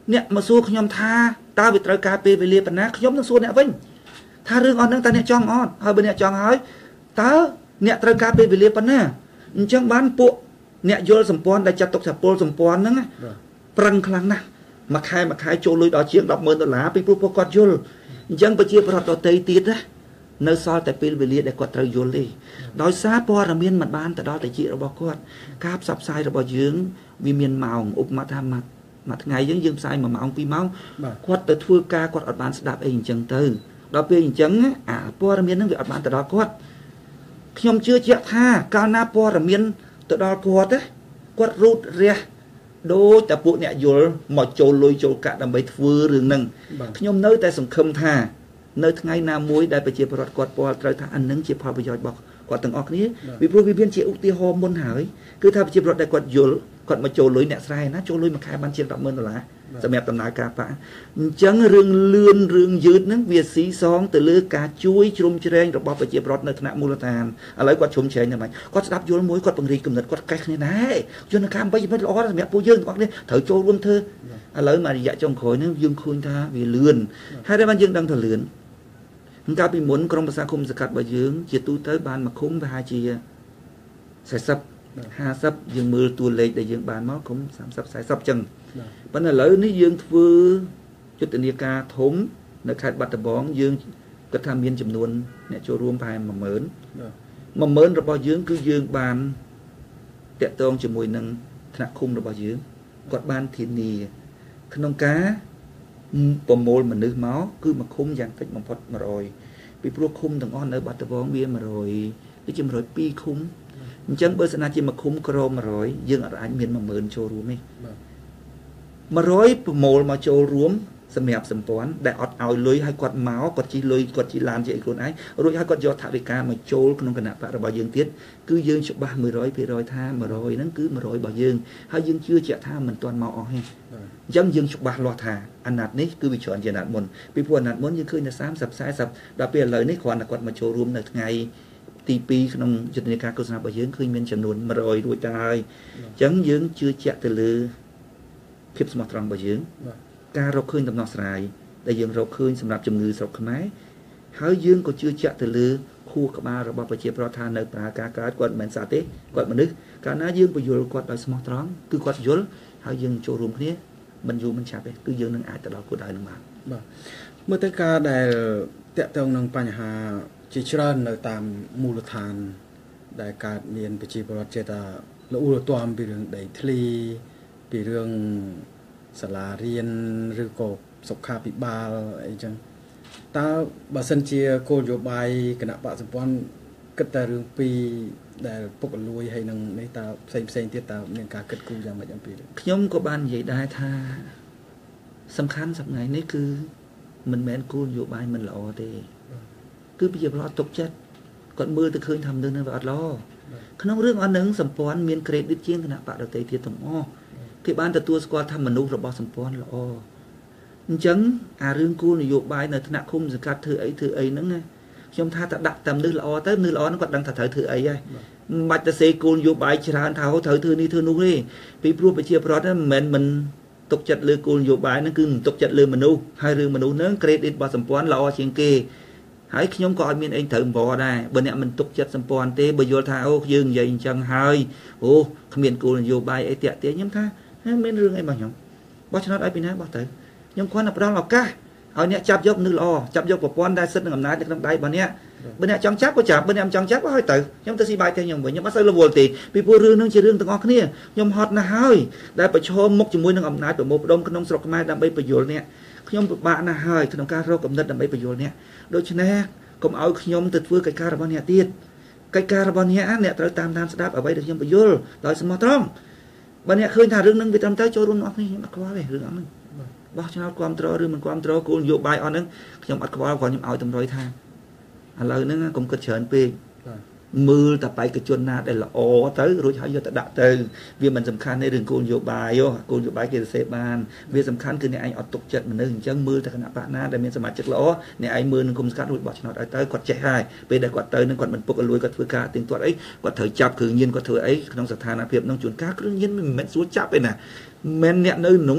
เนี่ยมาสู้ขยมท่าตาวิตรกาเปเวลีปนะขยมต้องสู้เนี่ยวิ่งถ้าเรื่องอ่อนนั่งตาเนี่ยจ้องอ่อนเฮาเป็นเนี่ยจ้องหายตาเนี่ยตรกาเปเวลีปนะจังบ้านปุเนี่ยโยลสมปอนได้จัดตกจับโปลสมปอนนั่งปรังครั้งนะมาขายมาขายโจลุยดอกเชียงดอกเมินตลาไปปลูกประกอบโยลยังไปเชียร์ประหลอดเตยตีดนะเนื้อซอแต่เปเวลีได้กอดตรโยลเลยโดยซาปอระเมียนมันบ้านแต่ดอกแต่จีเราบอกกอดคาบสับไซเราบอกยืงวิเมียนเมาอุปมาทำมามาไงยังยืมไซมาเมาปีเมากอดแต่ทั่วกากอดอดบานสดับเองจังเตอเราเป็นจังอ่ะปอระเมียนนั่งวิอดบานแต่ดอกกอดขยมเชื่อเจ้าท่าการนาปอระเมียนตัวดอกกอดเอ้กอดรูดเรียโดยแต่พวกเนี่ยโยลหมดโจลอยโจกะดำไปฟื้นเรื่องนึงขยมเนื้อแต่สังคมท่าเนื้อไงนามวยได้ไปเจียบรอดกอดปอดเราท่าอันนึงเจียบพอประโยชน์บอกกอดต่างออกนี้วิปรุวิเพียนเจียอุติฮอมบนหายคือถ้าไปเจียบรอดได้กอดโยลกอดมาโจลอยเนี่ยใช่นะโจลอยมาขายบันเชียงดอกเมินตัวละสมัยตำนานกาปะจังเรื่องเลื่อนเรื่องยืดนั้นเวียสีซองแต่เลือกกาจุ้ยชมเชงระบอบไปเจียบรอดในธนามูลธานอะไรกอดชมเชงทำไมกอดสดับโยลมวยกอดปังรีกำเนิดกอดไก่เนี่ยนะโยนข้ามไปยังไม่รอสมัยปูยืนกอดเนี่ยเถอโจรวมเธออะไรมาอยากจงคอยนั้นยืนคุยท่าวีเลื่อนให้ได้มันยืนดังเถอเลื่อนมันกลายเป็นหมุนกรมประชาคมสกัดใบยืงเจียตู้เตอร์บานมาคุ้มไปหาเจียใส่ซับห้าซับยืงมือตัวเล็กได้ยืงบานม้อคุ้มสามซับใส่ซับจังปัญหาเลยนี่ยืงฟื้จุดเนียกาถมในขายบัตรบองยืงกระทำเมียนจำนวนเนี่ยโจรวมภายมาเหมือนมาเหมือนระบอบยืงคือยืงบานเตะตองจมวยนังธนาคุมระบอบยืงกดบานทีนีขนมกาปมโมลมันนึกเมาส์คือมาคุ้มอย่างติดมันพอดมาลอยไปพวกคุ้มต่างอ้อนในบัตรบองเบี้ยมาลอยไปจิมลอยปีคุ้มจังเบอร์สนาจิมาคุ้มกรอมาลอยยังอะไรเมียนมาเหมือนโชว์รู้ไหมมาลอยปมโมลมาโชว์รวมสมัยสมปอนได้อดเอาเลยให้กดเมาส์กดจีเลยกดจีลานจีไอ้คนไอ้รู้ให้กดยอดถาริกามาโชว์ขนมขนาดปะระบายยืงเตี้ยคือยืงฉบับมือร้อยไปร้อยท่ามาลอยนั่นคือมาลอยบ่ยืงให้ยืงเชื่อเจ้าท่ามันตอนเมาออกให้ยังยืงฉบับรอท่าอันนัดนี้คือวิชอนเจนัดมนปีพวนนัดมนยังคือในสามสับสายสับดาวเปลี่ยนเลยนี่ขวานกดมาโชว์รวมในไงตีปีขนมจุดในการโฆษณาบ่ยืงคือเป็นจำนวนมาลอยด้วยใจยังยืงเชื่อเจ้าตะลือคลิปสมอตรังบ่ยืงการเราคืนตำนองสลายแต่ยังเราคืนสำหรับจำเงือสกขมายหายืงก็เชื่อเจ้าตะลือคู่กับมาเราบอกไปเชียร์ประธานในปราการการกวดเหมือนสาเต้กวดมันนึกการน่ายืงไปโยนกวดโดยสมอตรังคือกวดโยนหายืงโจรวมนี้มันอยู่มันฉาไปคือยืงนึงอาจแต่เราก็ได้นึงมาเมื่อแต่การได้เตะตรงนึงปัญหาจิตรันในตามมูลฐานได้การเรียนไปชีพประเจตาแล้วอุลตวามไปเรื่องได้ทลีไปเรื่องสลาเรียนหรือก็สกขาปิบาลอะไรจังตาบาสันเชียโกโยบายคณะปะสมปอนก็แต่เรื่องปีแต่ปกลุยให้นังในตาใส่ใส่ที่ตาเรื่องการเกิดกูอย่างแบบอย่างปีขยมก็บ้านใหญ่ได้ท่าสำคัญสักไงนี่คือมันแม้นกูโยบายมันหล่อเด้คือไปเหยียบล้อตกเจ็ดก่อนมือตะคืนทำเดินในวัดล้อขนมเรื่องอันหนึ่งสมปอนเมียนเครดิตเชียงคณะปะเราเตยเทียตรงอ้อที่บ้านแต่ตัวสกอตทำมนุษย์ระบอบสมปอนหล่อจังอาเรื่องกูนโยบายในธนาคมสกัดเธอไอ้เธอไอ้นั่งไงชมท่าตะดักตำนื้อล้อเต้มนื้อล้อนั่นก็ดังถัดเธอเธอไอ้ไงบัตรเซกูนโยบายชราเท้าเธอเธอนี่เธอนู้นนี่ปีพรูไปเชียร์พรอดนั่นเหมือนมันตกจัดเรือกูนโยบายนั่นคือตกจัดเรือมนุษย์ให้เรือมนุษย์นั่งเครดิตบอสมปอนหล่อเชียงเกหายขยมก่อนมีเองเถิงบ่ได้บนเนี่ยมันตกจัดสมปอนเต้บโยธาโอ้ยืงใหญ่จังหายโอ้ขมิ้นกูนโยบายไอ้เตะเตะย้ำท่าไม่เรื่องไอ้บ้าหยองบ้าชนะไอ้ปีนั้นบ้าเตยยังควันอับร้อนหรอกก้าเอาเนี่ยจับยกนึกอ๋อจับยกปปอนได้ซึ่งอำนาจจากน้ำได้บ้านเนี้ยบ้านเนี้ยจังจับก็จับบ้านเนี้ยจังจับก็ให้เตยยังตัวสีใบเตยยังเหมือนยังมาใส่ระบบตีปีพูเรื่องนึงเชื่อเรื่องต่างออกเนี่ยยังฮอตนะเฮ้ยได้ประชมมกจมูกนึงอำนาจตัวโมดมขนมสกมาดำใบประโยชน์เนี่ยขยมบ้านนะเฮ้ยขนมการเรากำนัดดำใบประโยชน์เนี่ยโดยเฉพาะก็เอาขยมติดฟื้นไก่การบ้านเนี่ยตีดไก่การบ้านเนี่ยเนี่ยเราตามตามสดับเอาไว้โดยขยมประโยชน์โดยสมอตรองบ้านเนี่ยเคยถ่ายเรื่องนึงไปทำเต้าโจรุ่นออกนี่มันก็ว่าไปเรื่องนึงบ้าชนะความตรอหรือมันความตรอกูโยบายอันนั้นขยมอัดกว่าก่อนยมเอาตำรอยทางอะไรนั่นก็กระเฉินปีมือแต่ไปกระจนนาได้ละโอ้เตยรู้ใช้ยศดับเตยเวียมันสำคัญในเรื่องกูโยบายโย่กูโยบายเกษตรบานเวียสำคัญคือในไออดตกจัดมันนึงจังมือแต่ขณะปะนาได้มีสมาชิกละโอ้ในไอมือนึงคุมสกัดรุ่ยบอชนะไอเตยกดใจให้ไปได้กดเตยนึงกดมันปกลุยกดฟื้นกาติงตัวไอกดเถยจับคือยินกดเถยไอน้องสถานะเพียบน้องจุนก้าคือยินมันเหม็นสู้จับไปน่ะแม่เนี่ยนึงหนุ่ม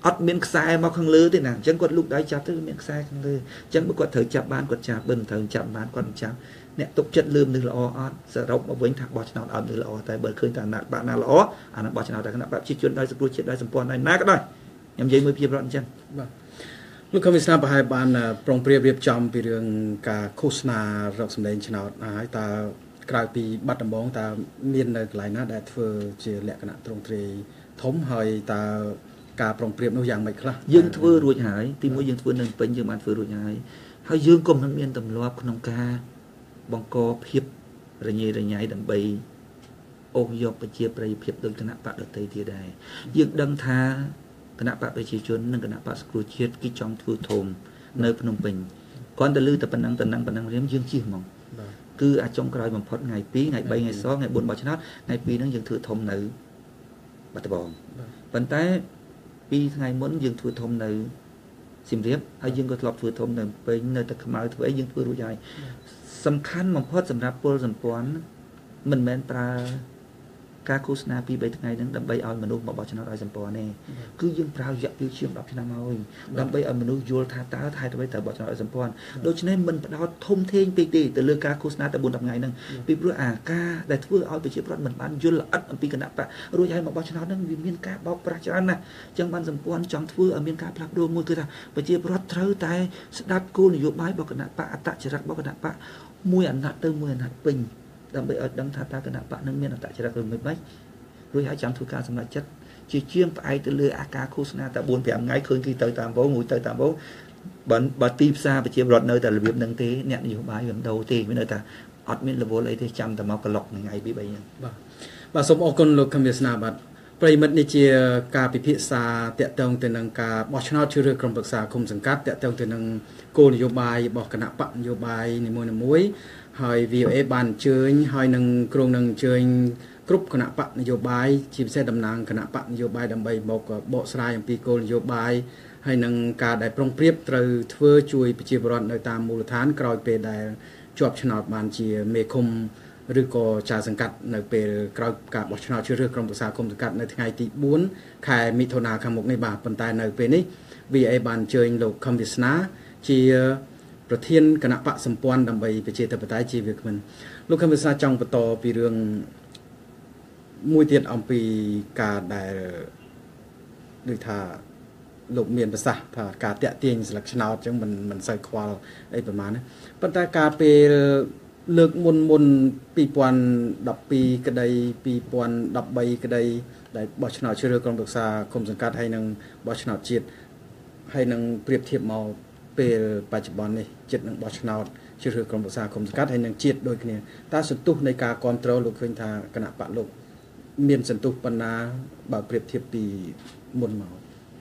อดเมียนสายมาข้างลือที่นั่นจังกดลูกได้จับที่เมียนสายข้างลือจังเมื่อกดเถอจับบ้านกดจับเบิ้ลเถอจับบ้านกดจับเนี่ยตกจัดลืมนึกละออดสรุปมาเว้นถักบอชนาเอานึกละอแต่เบิร์ขึ้นแต่หนักบ้านน่าละออันนั้นบอชนาแต่ขณะแบบชิดจนได้สกุลชิดได้สมปอนได้นักก็ได้ยังยืมมือเพียบร้อนจังลูกคำวิสนาประหายบานปรองเปรียบเรียบจำไปเรื่องการโฆษณาเราสำเร็จชนะหายตากลายปีบัตรบองตาเมียนในหลายนัดได้เฟอร์เจริญขณะตรงตรีทมหอยตาการปรองเปรียบโน้อย่างไม่คลายืงเฟอร์รวยหายตีมวยยืงเฟอร์หนึ่งเป็นยืงมันเฟอร์รวยหายให้ยืงกลมทั้งเมียนตำรวจขนมกาบองกอเพียบระเยระยายดังใบโอยกไปเชียบไปเพียบโดยคณะปะดเตยที่ได้ยืงดังท้าคณะปะไปเชียชนนั่งคณะปะสกรูเชียกิจองทูโทมเนยพนมเปญก่อนแต่ลือแต่ปนังแต่นังปนังเรียมยืงชี้มองคืออาจงกลายมันพอดไงปีไงใบไงซ้อไงบนบอชนะไงปีนั้นยังถือทมในบัตรบองปันแต่ปีไงม้วนยังถือทมในสิมเรียบให้ยังก็หลอกถือทมในเป็นในตะขมาถือไอ้ยังถือรู้ใหญ่สำคัญมันพอดสำหรับโปรสัมปอนมันแมนปลาการโฆษณาปีใบไงนั้นดับใบเอามนุษย์มาบอชนะไรสัมปอนเนี่ยคือยังปลาอยากพิเชียมดับชนะมาเลยดับใบเอามนุษย์โยนท่าตาไทยดับใบแต่บอชนะไรสัมปอนโดยเฉพาะมันเราทมเทงปีตีแต่เรื่องการโฆษณาแต่บุญดับไงนั่งปีเพื่ออากาแต่เพื่อเอาไปเชื่อพระเหมือนบ้านยุลอัดปีกันนับปะรู้ยังมาบอชนะนั่งวิมีนกาบอกประชาชนนะจังบ้านสัมปอนจังเพื่อมีนกาพลักดวงมือคือท่าไปเชื่อพระเท้าแต่สดับกูนโยบายบอกกันนับปะอัตจรักบอกกันนับปะมวยอันนัดเติมมวยอันนัดปิงดับใบเอาดังท่าตากันนับปะนั่งมีนอัตจรักเลยไม่ไหมรู้ยังจังทุกการสำหรับจัดจีเชื่อมไปแต่เรืออาการโฆษณาแต่บุญแผงไงคืนที่เติมตามโบงุยเติมตามโบบันบัตีซาไปเชื่อมรถเนยแต่ระเบียบนั่งตีเนี่ยอยู่บ้านอยู่đầuตีไม่เนยแต่อดมินระบบอะไรที่จำแต่มากระหลอกไงปีใบยังบาสมอคนโลกคำวิสนาบัดปริมัดในเชียการพิพิธาเตะตรงแต่นังการบอชนาชื่อเรือกรมปรึกษาคุมสังกัดเตะตรงแต่นังโกนโยบายบอกคณะปะโยบายในมวยในมวยหอยวีโอเอบานเชิญหอยนังกรงนังเชิญกรุ๊ปคณะปะนโยบายทีมเสดำนางคณะปะนโยบายดำใบบอกโบสลายอย่างปีโกนโยบายให้นังการได้ปรองเปรียบตรือเพื่อช่วยปิจิบรอนในตามมูลฐานกรอยเปได้จวบชนอดบานเชียเมคมหรือก็ชาสังกัดในเปรกรอยกาบชนอดชื่อเรื่องกรมปรึกษาคมสังกัดในไงตีบุญขายมิถุนาคำมุกในบาปนตายในเปรนี้วีไอบานเชิญโลกคำวิสนาเชียประเทศคณะปะสัมปวนดำใบปิจิตปไตยชีวิตมันลูกคำวิสนาจังประตอปีเรื่องมวยเตียนอัมปีการได้โดยท่าหลบเมียนภาษาถ้าการเตะเตียงสลักชนาจังมันมันใส่ควาลไอ้ประมาณนั้นปัจจัยการไปเลือกมนมนปีปวนดับปีกระไดปีปวนดับใบกระไดได้บอชนาชื่อเรือกรมปรึกษาคมสังกัดให้นังบอชนาจิตให้นังเปรียบเทียบมาเปรปัจจุบันนี่จิตนังบอชนาชื่อเรือกรมปรึกษาคมสังกัดให้นังจิตโดยนี้ตาสุดตุในการคอนโทรลลูกขึ้นทางคณะปะลูกเมียนสันตุปนาบาเปรียบเทียบปีมนเมา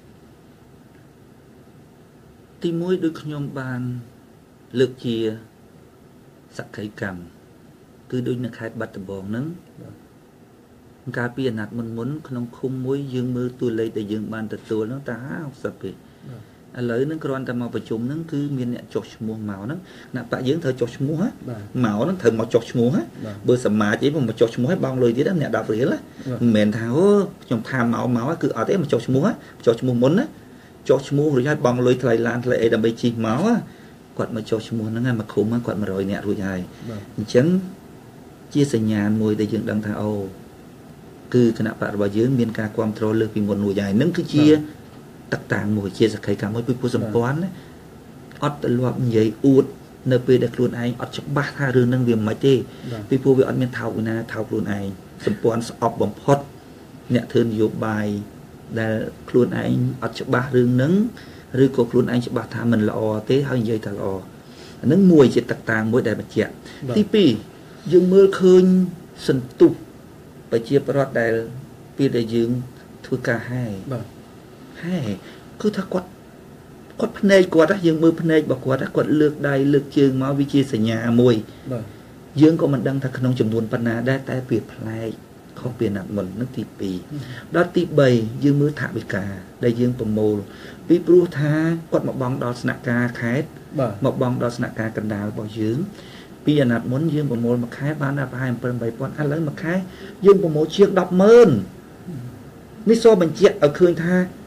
ที่มวยด้วยขยมบานเลือกเชียสักไขกรรมคือด้วยนักขายบัตรบองนั้นการเปลี่ยนหนักมันหมุนขนมคุ้มมวยยืงมือตัวเลยแต่ยืงบานแต่ตัวแล้วตาห้าวสับไปอะไรนั่นกรอนแต่มาประชุมนั่นคือมีเนี่ยจดชมัวเหมานั่นนักปะยืงเธอจดชมัวฮะเหมานั่นเธอมาจดชมัวฮะเบอร์สมาจีผมมาจดชมัวให้บางเลยที่นั่นเนี่ยดาวเหรียญละเหม็นเท้าจงทำเหมาเหมาคือเอาแต่มาจดชมัวจดชมัวมุนนะจดชมัวหรือให้บางเลยทลายลานทลายดำไปจีเหมาอ่ะกวาดมาจดชมัวนั่นไงมาคุ้มมากวาดมาลอยเนี่ยรู้ใจฉันเชี่ยสัญญาณมวยแต่ยืงดังเท้าคือขณะปะบายืงมีการความโตเลือกปีมวลหน่วยใหญ่นั่นคือเชี่ยต่างๆมวยเชียร์สักใครกันไม่เป็นผู้สมปอนนะอดตลอดใหญ่อูดเนเปเด็กครูนไออดจับบ้าท่าเรื่องนั่งเวียมไม่เต้พี่ผู้วิอดเมียนเท้านะเท้าครูนไอสมปอนออกบ่มพอดเนี่ยเทินโยบายแต่ครูนไออดจับบ้าเรื่องนั่งหรือก็ครูนไอจับบ้าท่ามันละอเต้เขาใหญ่ตลอดนั่งมวยเชียร์ต่างๆมวยได้มาเจี๊ยที่ปียืมมือคืนสันตุบไปเชียร์ประวัติได้ปีได้ยืมทุกการให้ให้คือถ้ากดกดพเนจกดนะยังมือพเนจบอกกดนะกดเลือกใดเลือกจึงมาวิจิสัญญามวยยืงก็มันดังถ้าขนมจำนวนปัญหาได้แต่เปลี่ยนพลายเขาเปลี่ยนหนักหมดนักตีปีดอตีใบยืงมือถาบิกาได้ยืงประโมลปีปลูท้ากดหมอกบองดอสนากาแคสหมอกบองดอสนากากันดาบอกยืงปีอนาคตม้วนยืงประโมลมาแคสบ้านอาภายมันเป็นใบปอนอะไรมาแคสยืงประโมลเชียงดับเมินนี่โซ่บัญชีเอาคืนท่า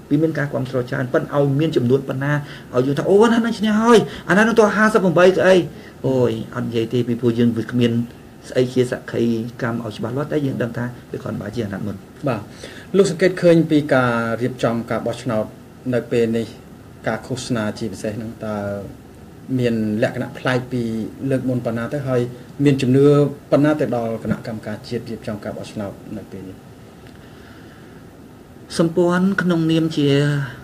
vì miền ca quảng trò tràn phân ao miền chấm đuôn phân na ao dương thằng ô nó nó nhá hơi anh nó to hai sáu bảy bảy cái ôi anh vậy thì bị phụ dương việc miền ấy chia sẻ khi cam ao chỉ lót đấy dương đâm ta để còn bà chia nặng mình bà lúc kết khơi bị cả riệp tròn cả bọt nàoในเป็นในการโฆษณาจีบเสนแต่เมียนแหลกขณะพลายปีเลิกมนปนาแต่ให้เมียนจุดเนื้อปนาแต่ดอขณะกรรมการจีบจีบจองกับบอชนาในปีนี้สมปวนขนมเนียมเชีย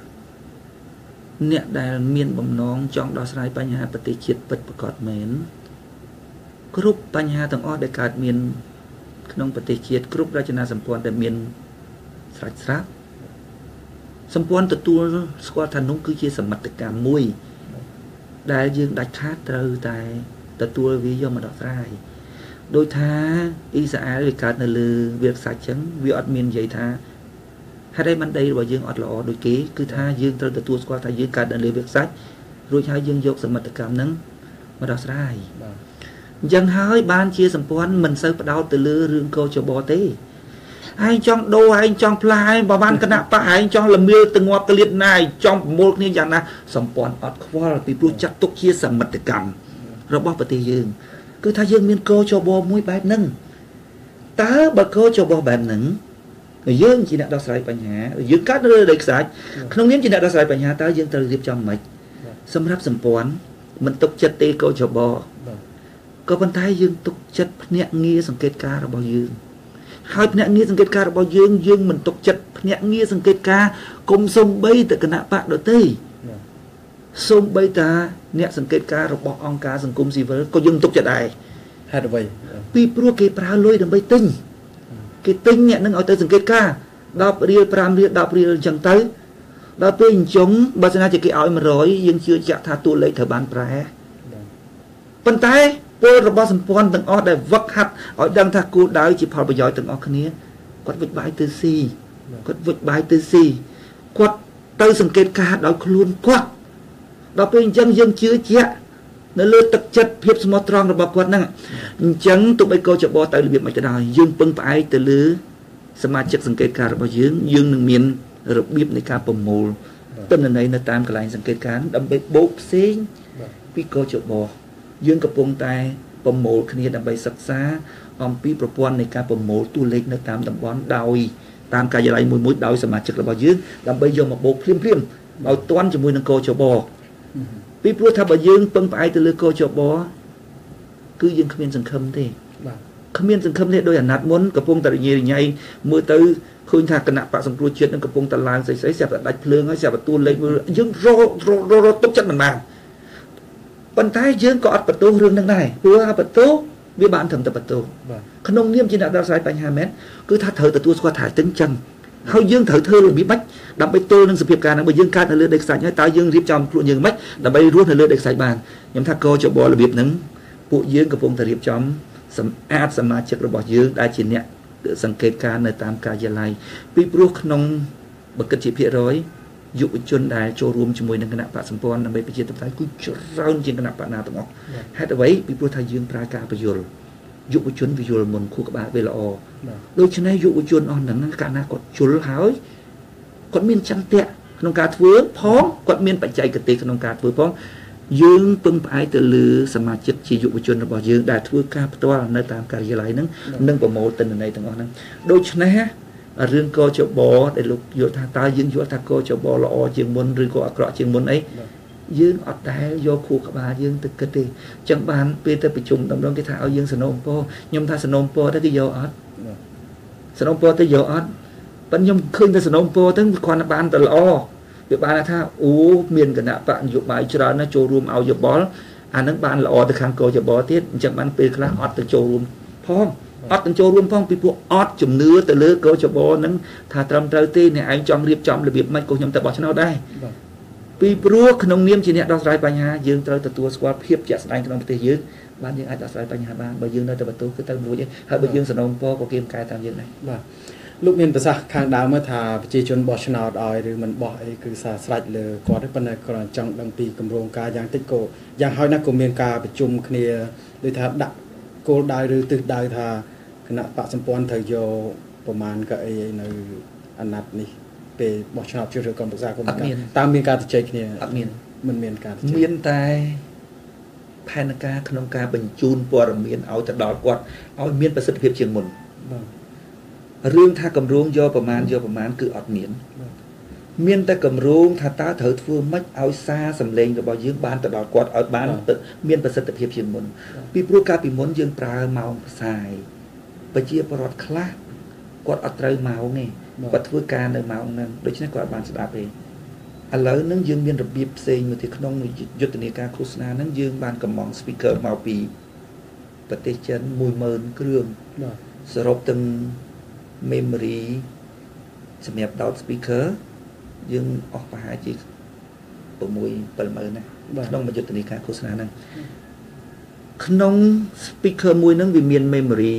เนี่ยได้เมียนบ่มน้องจองดอสไลปัญหาปฏิจิตปิดประกอบเหม็นกรุ๊ปปัญหาต่างอ้อได้การเมียนขนมปฏิจิตกรุ๊ปราชนาสมปวนแต่เมียนสลัดสลับสมปวนตัวสกอทันนุ่งคือเชี่ยสมัติการมวยได้ยืนดัดคาดเตอแต่ตัววิยอมมาดอกไร่โดยท้าอิสระวิการในลือเวียกสายจังวิอดเมียนใหญ่ท้าถ้าได้มันได้ว่ายืนอดหล่อโดยกี้คือท้ายืนตัวตัวสกอท้ายืนการในลือเวียกสายรู้ท้ายืนยกสมัติการนั้นมาดอกไร่ยังหายบ้านเชี่ยสมปวนมันเสิร์ฟดาวตัวลือเรื่องโกจบอเต้ไอ้จ้องโดไอ้จ้องพลายบบ้านคณะป้าไอ้จ้องละเมียตึงวับกระเลียดนายจ้องโมกนี่อย่างนะสมปอนอดควอลปีปลุกจักตุกเชี่ยสมัติกรรมเราบอกปฏิยืงคือถ้ายืงมีโกจบอมวยแบบนึงตาบักโกจบอแบบหนึ่งยืงจีน่าดอกสายปัญหายืงกัดเรือเด็กสายขนมนี้จีน่าดอกสายปัญหาตายืงตระเรียบจำไหมสำหรับสมปอนมันตกจัดตีโกจบอก็บรรทายยืงตกจัดเนี่ยงี้สังเกตการเราบอกยืงให้พนักงานสังเกตการเราบอกยืงยืงมันตกจัดพนักงานสังเกตการกรมทรงใบแต่คณะปะดตีทรงใบตาเนี่ยสังเกตการเราบอกองค์การสังคมสีเวอร์ก็ยืงตกจัดได้ฮัดไว้ปีปลัวเกปลาลอยดำใบติ้งเกติ้งเนี่ยนั่งเอาแต่สังเกตการดาวเรียปรามเรียดาวเรียจังเตยดาวเป็นจงบาสนาจะเกี่ยวมาร้อยยังเชื่อจะทาตัวเลยเถอะบานแปรปัญไตพวกระบอบสัมพันธ์ต่างอ้อได้วักหัดเอาดังถ้ากูได้จีพอประโยชน์ต่างอ้อคนนี้กดวิบายตือซีกดวิบายตือซีกดเตยสังเกตการเราคลุนกดเราเป็นยังยังเชื่อเจ้าในเลือดตักจัดเพียบสมอตรองระบอบกดนั่งจังตุไปโกจะบอเตยระเบียบมันจะได้ยืนปึงไปแต่ลือสมาชิกสังเกตการระบอบยืนยืนหนึ่งเมียนระเบียบในการประมูลต้นในในตามกลายสังเกตการดำไปโบกเซ็งพี่โกจะบอยืนกับปงตายประโมลคณีดำไปศึกษาอมปีประปวนในการประโมลตัวเล็กในตามตำบลดาวตามกายไรมวยมวยดาวสมาชิกระบาดยืนดำไปโยมมาโบกเพี้ยมเพี้ยมเอาต้นจมูกนังโกจบอปีพวกทับยืนเปิงไปตัวเล็กโกจบอคือยืนขมิ้นสังคมที่ขมิ้นสังคมที่โดยอนัดม้วนกับปงตะยีใหญ่มือตื้อคืนทางคณะปะสังครูเชียนกับปงตะลานใส่ใส่เสียบดัดเพลิงให้เสียบตัวเล็กมือยืนโรโรโรโรตกจัดมันมาปัญหายืนก็อัดประตูเรื่องนั้นได้เพื่อประตูวิบานถึงแต่ประตูขนมเนียมจีน่าดาวสายปัญหาแม้คือถ้าเธอแต่ตัวสกัดถ่ายตึงจังเขายืนเธอเธอเลยมีมัดดำไปตัวนึงสเปียการนั้นไปยืนการในเรือเด็กสายให้ตายืนรีบจำกลุ่มยืนมัดดำไปรู้ในเรือเด็กสายบานยำถ้าโกจะบอระเบียบนั้นผู้ยืนกับพงแต่รีบจำสมอาสมาชิกระบอกยืนได้จีเนี่ยสังเกตการในตามกายไลปีปลุกขนมบักกะจิเพียร้อยยุบจนได้โจรวมจมวยในคณะปะสัมพันธ์นำไปพิจารณากุจเราจริงคณะปะนาต้องออกให้แต่ไว้ปีพุทธยืนปราการประโยชน์ยุบจนวิโยมนคู่กับบาเวลาอโดยฉะนั้นยุบจนอ่อนหนังนั้นการนักกดชุลหายกดมีนจังเตะขนมการฟื้นพ้องกดมีนปัจจัยกติขนมการฟื้นพ้องยืนปึงไปแต่ลือสมาชิกชียุบจนระบอบยืนได้ทั่วข้าพตัวในตามการยาไลนั้นนึ่งประโมทเป็นในต่างๆนั้นโดยฉะนั้นเรื่องโกจบอได้ลูกโยธาตายืนโยธาโกจบอละอเชียงบนหรือโกอักระเชียงบนไอ้ยืนอัดได้โยคู่กับบายืนตึกกระติจังบานเปแต่ประชุมดำรงกิจเอายืนสนมโปยมท่าสนมโปได้กี่โยอัดสนมโปได้โยอัดปัญญมขึ้นแต่สนมโปทั้งความบานตลอดเดี๋ยวบานท่าโอ้เมียนกันนะปะอยู่หมายจรานะโจรวมเอาโยบอลอันนั้นบานละอแต่ข้างโกจบอเทียจังบานเปคลาอัดแต่โจรวมพร้อมอดตั้งโจรวมพ้องปีพวกอดจุ่มเนื้อแต่เลือกโกจบอนั้นถ้าตรำเตอตีเนี่ยไอ้จอมเรียบจอมระเบียบไม่โกยำแต่บอชนะได้ปีพวกขนมเนียมจีเนี่ยดอกสายปัญหายืนเตอแต่ตัวสควอตเพียบจัดแสดงขนมปฏิยืนบ้านยังไอ้ดอกสายปัญหาบ้านใบยืนในแต่ประตูคือตั้งรู้ยังให้ใบยืนสนองพอก็เกมกายตามยืนไหนลูกเมียนภาษาข้างดาวเมื่อทาจีจนบอชนาดอยหรือมันบอกไอ้คือสาสลัดเลยก่อนที่เป็นในกรณีจังดังปีกำรงกาอย่างติโกอย่างห้อยนักกลุ่มเมียนกาประชุมคณีโดยทาดักโกได้หรือตึกได้ทาคณะปะสัมพันธ์เธอโยประมาณก็ไอ้ในอนัตนี่เปពេលបោះឆ្នោតជ្រើសរើសក្រុមប្រឹក្សាគុំសង្កាត់តាមមានការជជែកគ្នាអត់មានមិនមានការមានតែផែនការក្នុងការបញ្ជូនព័ត៌មានឲ្យទៅដល់គាត់ឲ្យមានប្រសិទ្ធភាពជាងមុនបាទរឿងថាគម្រោងយកប្រមាណយកប្រមាណគឺអត់មានមានតែគម្រោងថាតើត្រូវធ្វើម៉េចឲ្យសារសម្លេងរបស់យើងបានទៅដល់គាត់ឲ្យបានមានប្រសិទ្ធភាពជាងមុនពីព្រោះកាលពីមុនយើងប្រើម៉ោងផ្សាយប្រជាពលរដ្ឋខ្លះគាត់អត់ត្រូវម៉ោងទេគាត់ធ្វើការនៅម៉ោងហ្នឹងដូច្នេះគាត់បានស្ដាប់ទេឥឡូវហ្នឹងយើងមានរបៀបផ្សេងមួយទៀតក្នុងយុទ្ធនាការឃោសនាហ្នឹងយើងបានកំង speaker មកពីប្រទេសចិន មួយម៉ឺន គ្រឿងសរុបទាំង memory សម្រាប់ដោត speaker យើងអស់ប្រហែលជា 6 7ម៉ឺន ណាក្នុងយុទ្ធនាការឃោសនាហ្នឹងក្នុង speaker មួយហ្នឹងវាមាន memory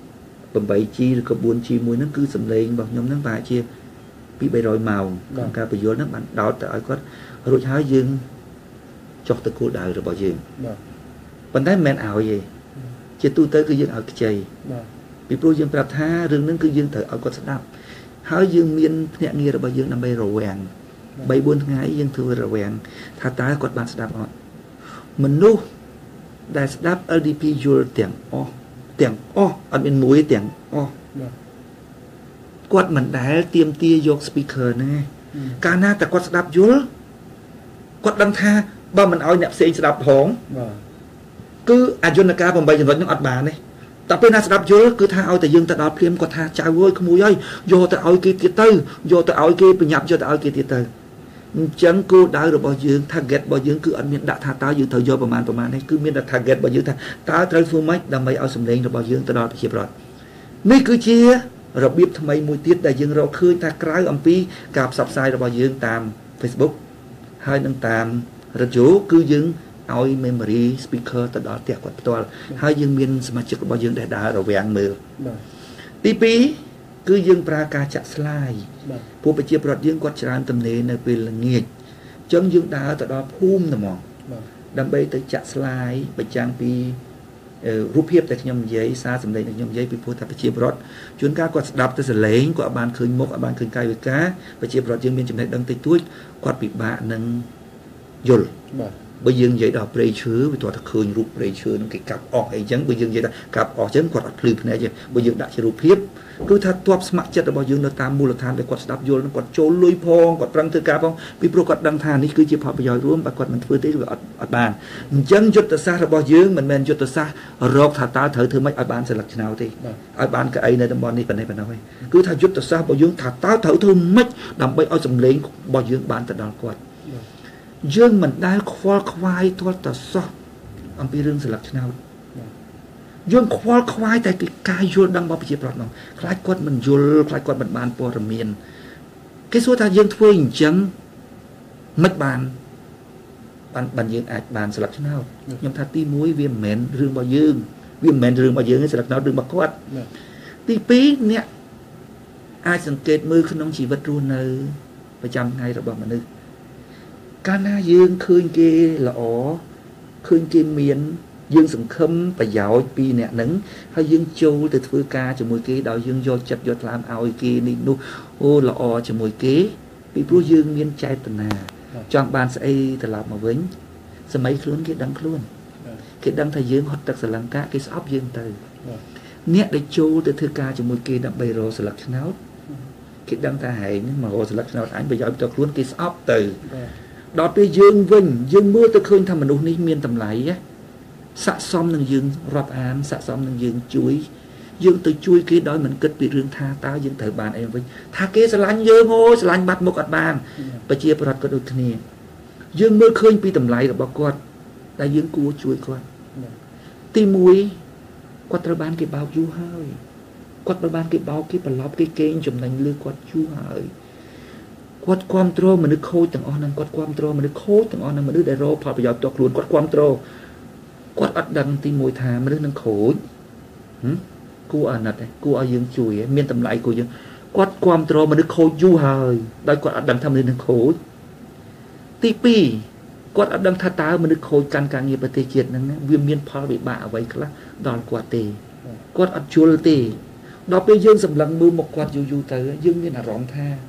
8G ឬក៏ 4G មួយហ្នឹងគឺសំឡេងរបស់ខ្ញុំហ្នឹងប្រហែលជា ពីរ 300 ម៉ោងក្នុងការបញ្យល់ហ្នឹងបានដោតទៅឲ្យគាត់រួចហើយយើងចុះទៅគោលដៅរបស់យើងបាទប៉ុន្តែមិនមែនឲ្យទេជាទូទៅគឺយើងឲ្យខ្ចីបាទពីព្រោះយើងប្រាប់ថារឿងហ្នឹងគឺយើងត្រូវឲ្យគាត់ស្ដាប់ហើយយើងមានភ្នាក់ងាររបស់យើងដើម្បីរវាង 3 4 ថ្ងៃយើងធ្វើរវាងថាតើគាត់បានស្ដាប់អត់មនុស្សដែលស្ដាប់ แอล ดี พี យល់ទាំងអស់ទាំងអស់អត់មានមួយទាំងអស់គាត់មិនដែលទៀមទាយក speaker ហ្នឹងឯងកាលណាតែគាត់ស្ដាប់យល់គាត់ដឹងថាបើមិនឲ្យអ្នកផ្សេងស្ដាប់ផងបាទគឺអយន្តការ8ចំណុចហ្នឹងអត់បានទេតែពេលណាស្ដាប់យល់គឺថាឲ្យតែយើងទៅដល់ព្រាមគាត់ថាចៅអើយក្មួយហើយយកទៅឲ្យគេទៀតទៅយកទៅឲ្យគេប្រញាប់យកទៅឲ្យគេទៀតទៅអញ្ចឹងគោលដៅរបស់យើង target របស់យើងគឺអត់មានដាក់ថាតើយើងត្រូវយកប្រមាណប្រមាណទេគឺមានតែ target របស់យើងថាតើត្រូវធ្វើម៉េចដើម្បីឲ្យសម្លេងរបស់យើងទៅដល់ប្រជាពលរដ្ឋនេះគឺជារបៀបថ្មីមួយទៀតដែលយើងរកឃើញថាក្រៅអំពីការផ្សព្វផ្សាយរបស់យើងតាម Facebook ហើយនឹងតាមរ៉ាឌីយ៉ូគឺយើងឲ្យ memory speaker ទៅដល់ផ្ទះគាត់ផ្ទាល់ហើយយើងមានសមាជិករបស់យើងដែលដើររវាងមើលទីពីរគឺយើងប្រើការចាក់ស្លាយពួកប្រជាពលរដ្ឋយើងគាត់ច្រើនទំនេរនៅពេលល្ងាចអញ្ចឹងយើងដើរទៅដល់ភូមិតែហ្មងដើម្បីទៅចាក់ស្លាយបញ្ចាំងពីរូបភាពដែលខ្ញុំនិយាយសារសម្លេងដែលខ្ញុំនិយាយពីព្រោះថាប្រជាពលរដ្ឋជួនកាលគាត់ស្ដាប់ទៅសលេងគាត់បានឃើញមុខបានឃើញកាយវិការប្រជាពលរដ្ឋយើងមានចំណេះដឹងតិចតួចគាត់ពិបាកនឹងយល់បាទបើយើងនិយាយដល់ព្រៃឈើវាគាត់ថាឃើញរូបព្រៃឈើនឹងគេកាប់អស់អីចឹងបើយើងនិយាយថាកាប់អស់ចឹងគាត់អត់ភ្លឺភ្នែកទេបើយើងដាក់ជារូបភាពគឺថាទ័ពស្ម័គ្រចិត្តរបស់យើងនៅតាមមូលដ្ឋានដែលគាត់ស្ដាប់យល់នឹងគាត់ចូលលុយផងគាត់ប្រឹងធ្វើការផងពីព្រោះគាត់ដឹងថានេះគឺជាផលប្រយោជន៍រួមបើគាត់មិនធ្វើទេវាអត់អត់បានអញ្ចឹងយុទ្ធសាស្ត្ររបស់យើងមិនមែនយុទ្ធសាស្ត្ររកថាតើត្រូវធ្វើម៉េចឲ្យបានសិលឹកឆ្នោតទេឲ្យបានកៅអីនៅតំបន់នេះប៉ុណ្ណេះប៉ុណ្ណោះទេគឺថាយុទ្ធសាស្ត្ររបស់យើងថាតើត្រូវធ្វើម៉េចដើម្បីឲ្យសម្លេងរបស់យើងបានទៅដល់គាត់យើងមិនដែលខ្វល់ខ្វាយទាល់តែសោះអំពីរឿងសិលឹកឆ្នោតយើងខ្វល់ខ្វាយតែពីការយល់ដឹងរបស់ប្រជាប្រដ្ឋនោះខ្លាចគាត់មិនយល់ខ្លាចគាត់មិនបានព័ត៌មានគេសួរថាយើងធ្វើអញ្ចឹងមិនបានបានបានយើងអាចបានសិលឹកឆ្នោតខ្ញុំថាទីមួយវាមិនមែនរឿងរបស់យើងវាមិនមែនរឿងរបស់យើងទេសិលឹកឆ្នោតរឿងរបស់គាត់ទីពីរអ្នកអាចសង្កេតមើលក្នុងជីវិតរស់នៅប្រចាំថ្ងៃរបស់មនុស្សកាលណាយើងឃើញគេល្អឃើញគេមានយើងសង្ឃឹមប្រយោជន៍ពីអ្នកហ្នឹងហើយយើងចូលទៅធ្វើការជាមួយគេដោយយើងយកចិត្តយកថ្លើមឲ្យគេនេះនោះអូល្អជាមួយគេពីព្រោះយើងមានចេតនាចង់បានស្អីត្រឡប់មកវិញសម័យខ្លួនគេដឹងខ្លួនគេដឹងថាយើងហត់ទឹកសលង្កាគេស្អប់យើងទៅអ្នកដែលចូលទៅធ្វើការជាមួយគេដើម្បីរកស្លឹកឆ្នោតគេដឹងថាហែងមករកស្លឹកឆ្នោតអញប្រយោជន៍ទៅខ្លួនគេស្អប់ទៅដល់ពេលយើងវិញយើងមើលទៅឃើញថាមនុស្សនេះមានតម្លៃស័ក្តិសមនឹងយើងរាប់អានស័ក្តិសមនឹងយើងជួយយើងទៅជួយគេដោយមិនគិតពីរឿងថាតើយើងត្រូវបានអីវិញថាគេស្រឡាញ់យើងអូស្រឡាញ់បាត់មុខអត់បានប្រជាប្រដ្ឋក៏ដូចគ្នាយើងមើលឃើញពីតម្លៃរបស់គាត់ដែលយើងគួរជួយគាត់ទីមួយគាត់ត្រូវបានគេបោកយូរហើយគាត់ត្រូវបានគេបោកគេប្រឡប់គេកេងចំណេញលើគាត់យូរហើយគាត់គ្រប់គ្រងមនុស្សខូចទាំងអស់ហ្នឹងគាត់គ្រប់គ្រងមនុស្សខូចទាំងអស់ហ្នឹងមនុស្សដែលរកផលប្រយោជន៍ផ្ទាល់ខ្លួនគាត់គ្រប់គ្រងគាត់អត់ដឹងទីមួយថាមនុស្សនឹងខូចគួរអាណិតឯងគួរឲ្យយើងជួយមានតម្លៃគួរយើងគាត់គ្រប់គ្រងមនុស្សខូចយូរហើយដោយគាត់អត់ដឹងថាមនុស្សនឹងខូចទីពីរគាត់អត់ដឹងថាតើមនុស្សខូចកាន់ការងារប្រទេសជាតិហ្នឹងវាមានផលវិបាកអ្វីខ្លះដល់គាត់ទេគាត់អត់ជល់ទេដល់ពេលយើងសម្លឹងមើលមកគាត់យូរយូរទៅយើងមានអារម្មណ៍ថា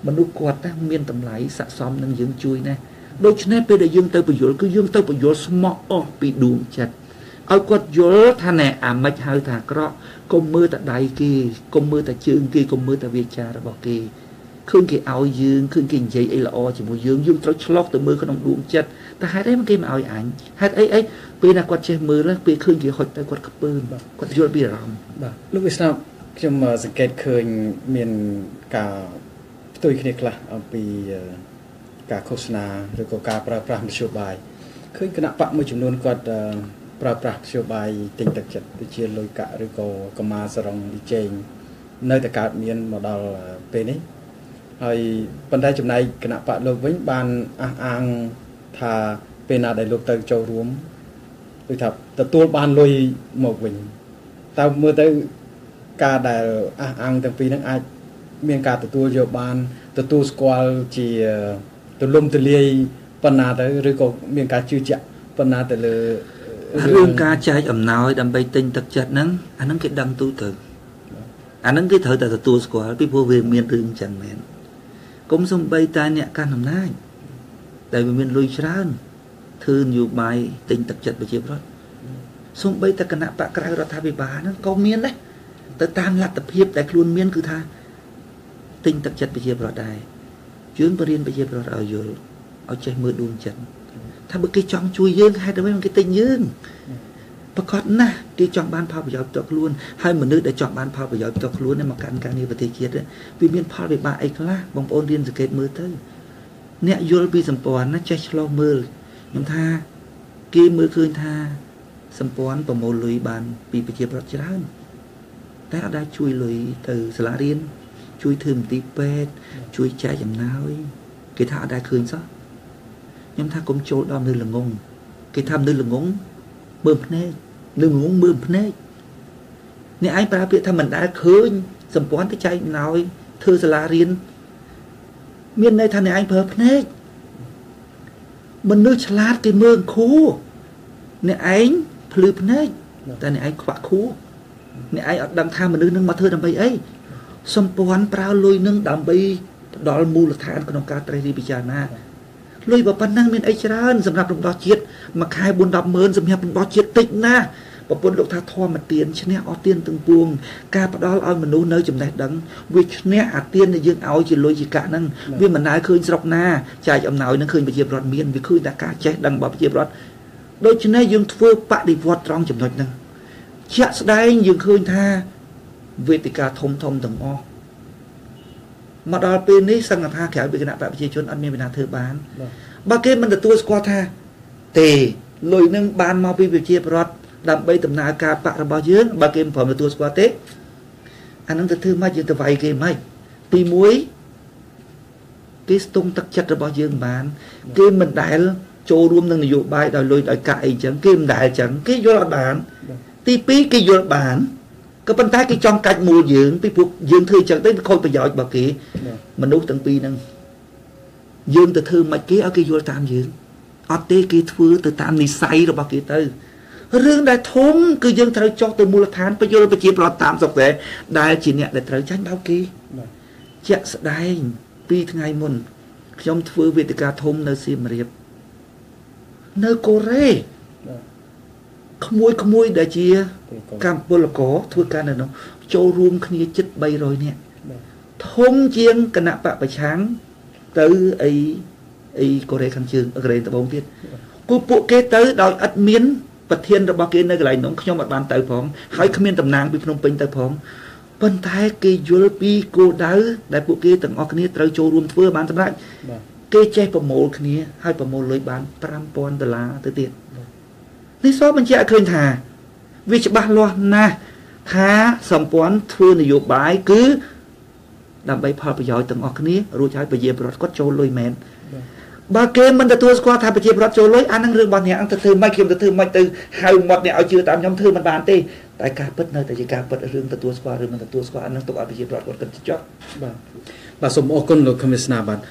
មនុស្សគាត់ណាមានតម្លៃស័ក្តិសមនឹងយើងជួយណាដូច្នេះពេលដែលយើងទៅបញ្យល់គឺយើងទៅបញ្យល់ស្មោះអស់ពីដួងចិត្តឲ្យគាត់យល់ថាណែអាម៉េចហៅថាអាក្រក់កុំមើលតែដៃគេកុំមើលតែជើងគេកុំមើលតែវាចារបស់គេឃើញគេឲ្យយើងឃើញគេនិយាយអីល្អជាមួយយើងយើងត្រូវឆ្លុះទៅមើលក្នុងដួងចិត្តតែហេតុអីមកគេមកឲ្យអញហេតុអីអីពេលណាគាត់ចេះមើលពេលឃើញគេហុចទៅគាត់ខ្ពើមគាត់យល់ពីអារម្មណ៍បាទលោកវិស្ណុខ្ញុំសង្កេតឃើញមានការផ្ទុយគ្នាខ្លះអំពីការឃោសនាឬក៏ការប្រើប្រាស់មធ្យោបាយឃើញគណៈបកមួយចំនួនគាត់ប្រើប្រាស់មធ្យោបាយទិញទឹកចិត្តដូចជាលុយកាក់ឬក៏កម្មាសរងវិជែងនៅតែកើតមានមកដល់ពេលនេះហើយប៉ុន្តែចំណែកគណៈបកលោកវិញបានអះអាងថាពេលណាដែលលោកទៅចូលរួមដូចថាទទួលបានលុយមកវិញតើមើលទៅការដែលអះអាងទាំងពីរហ្នឹងអាចមានការទទួលយកបានទទួលស្គាល់ជាទូលំទូលាយប៉ុណ្ណាទៅឬក៏មានការជឿជាក់ប៉ុណ្ណាទៅលើរឿងការចែកអំណោយដើម្បីទិញទឹកចិត្តហ្នឹងអាហ្នឹងគេដឹងទូទៅអាហ្នឹងគេត្រូវតែទទួលស្គាល់ពីព្រោះវាមានរឿងចឹងមែនកុំសំបីតែអ្នកកាន់អំណាចដែលវាមានលុយច្រើនធ្វើនយោបាយទិញទឹកចិត្តប្រជាពលរដ្ឋសំបីតែគណៈបកក្រៅរដ្ឋាភិបាលហ្នឹងក៏មានដែរទៅតាមលទ្ធភាពដែលខ្លួនមានគឺថាទិញទឹកចិត្តប្រជាពលរដ្ឋដែរយើងបរៀនប្រជាពលរដ្ឋឲ្យយល់ឲ្យចេះមើលដួងចិត្តថាបើគេចង់ជួយយើងហេតុអ្វីមិនគេទិញយើងប្រកបណាស់គេចង់បានផលប្រយោជន៍ផ្ទាល់ខ្លួនហើយមនុស្សដែលចង់បានផលប្រយោជន៍ផ្ទាល់ខ្លួននេះមកកាន់ការងារប្រទេសជាតិវាមានផលវិបាកអីខ្លះបងប្អូនរៀនសង្កេតមើលទៅអ្នកយល់ពីសម្ព័ន្ធណាចេះឆ្លោះមើលខ្ញុំថាគេមើលឃើញថាសម្ព័ន្ធប្រមូលលុយបានពីប្រជាពលរដ្ឋច្រើនតែអត់ដែលជួយលុយទៅសាលារៀនជួយធ្វើមន្ទីរពេទ្យជួយចែកចំណាយគេថាអត់ដែលឃើញសោះខ្ញុំថាកុំចូលដល់នៅល្ងងគេថានៅល្ងងមើលភ្នែកនៅល្ងងមើលភ្នែកអ្នកឯងប្រើពាក្យថាមិនដែលឃើញសម្ព័ន្ធទៅចែកចំណាយធ្វើសាលារៀនមានន័យថាអ្នកឯងប្រើភ្នែកមនុស្សឆ្លាតគេមើលគ្រូអ្នកឯងភ្លឺភ្នែកតែអ្នកឯងខ្វាក់គ្រូអ្នកឯងអត់ដឹងថាមនុស្សនឹងមកធ្វើដើម្បីអីសម្ព័ន្ធប្រើលុយនឹងដើម្បីផ្ដល់មូលដ្ឋានក្នុងការត្រេះរិះពិចារណាលុយបើប៉ុណ្ណឹងមានអីច្រើនសម្រាប់រំដោះជាតិមួយខែ bốn đến nămម៉ឺនសម្រាប់រំដោះជាតិតិចណាស់ប្រពន្ធលោកថាធម្មទានឈ្នះអស់ទានទាំងពួងការផ្ដល់ឲ្យមនុស្សនៅចំណេះដឹងវាឈ្នះអាទានដែលយើងឲ្យជាលុយជាកាក់ហ្នឹងវាមិនដែលឃើញស្រុកណាចែកអំណោយនឹងឃើញប្រជាពលរដ្ឋមានវាឃើញតែការចេះដឹងរបស់ប្រជាពលរដ្ឋដូច្នេះយើងធ្វើបដិវត្តត្រង់ចំណុចហ្នឹងជាក់ស្ដែងយើងឃើញថាវេទិកាធំធំទាំងអស់មកដល់ពេលនេះសង្ឃថាក្រៅពីគណៈបព្វជិជនអត់មានវិណាធ្វើបានបើគេមិនទទួលស្គាល់ថាទេលុយនឹងបានមកពីប្រជាពលរដ្ឋដើម្បីដំណើរការបករបស់យើងបើគេមិនព្រមទទួលស្គាល់ទេអានឹងទៅធ្វើមកយើងទៅវាយគេមិនទីមួយគេស្ទង់ទឹកចិត្តរបស់យើងបានគេមិនដែលចូលរួមនឹងនយោបាយដោយលុយដោយកាក់អីចឹងគេមិនដែលចឹងគេយល់អត់បានទីពីរគេយល់បានក៏ប៉ុន្តែគេចង់កាច់មូលយើងពីពួកយើងធ្វើចឹងទៅខូចប្រយោជន៍របស់គេមនុស្សទាំងពីរហ្នឹងយើងទៅធ្វើមិនគេឲ្យគេយល់តាមយើងអត់ទេគេធ្វើទៅតាមនិស័យរបស់គេទៅរឿងដែលធំគឺយើងត្រូវចុះទៅមូលដ្ឋានបញ្យល់ប្រជាប្រដ្ឋតាមស្រុកដែរដែលជាអ្នកដែលត្រូវចាញ់បោកគេជាក់ស្ដែងពីរថ្ងៃមុនខ្ញុំធ្វើវេទិកាធំនៅសៀមរាបនៅកូរ៉េក្មួយក្មួយដែលជាកម្ពុជាករធ្វើការនៅនោះចូលរួមគ្នាជិតបីរយនាក់ធំជាងគណៈបកប្រឆាំងទៅអីអីកូរ៉េខាងជើងកូរ៉េត្បូងទៀតគូពួកគេទៅដោយឥតមានប្រធានរបស់គេនៅកន្លែងនោះខ្ញុំអត់បានទៅផងហើយគ្មានតំណាងពីភ្នំពេញទៅផងប៉ុន្តែគេយល់ពីគោលដៅដែលពួកគេទាំងអស់គ្នាត្រូវចូលរួមធ្វើបានសម្រេចគេចេះប្រមូលគ្នាហើយប្រមូលលុយបានfive thousandដុល្លារទៅទៀតនេះសបញ្ជាក់ឃើញថាវាច្បាស់លាស់ណាស់ថាសម្ព័ន្ធធ្វើនយោបាយគឺដើម្បីផលប្រយោជន៍ទាំងអស់គ្នារួចហើយប្រជាពលរដ្ឋគាត់ចូលលុយមែនបើគេមិនទទួលស្គាល់ថាប្រជាពលរដ្ឋចូលលុយអានឹងរឿងរបស់អ្នកអង្គទៅធ្វើមិនខ្ញុំទៅធ្វើមិនទៅហៅមាត់អ្នកឲ្យជឿតាមខ្ញុំធ្វើមិនបានទេតែការពិតនៅតែជាការពិតរឿងទទួលស្គាល់ឬមិនទទួលស្គាល់អានឹងទុកឲ្យប្រជាពលរដ្ឋគាត់គិតចោះបាទបាទសូមអរគុណលោក Commissioner បាទអ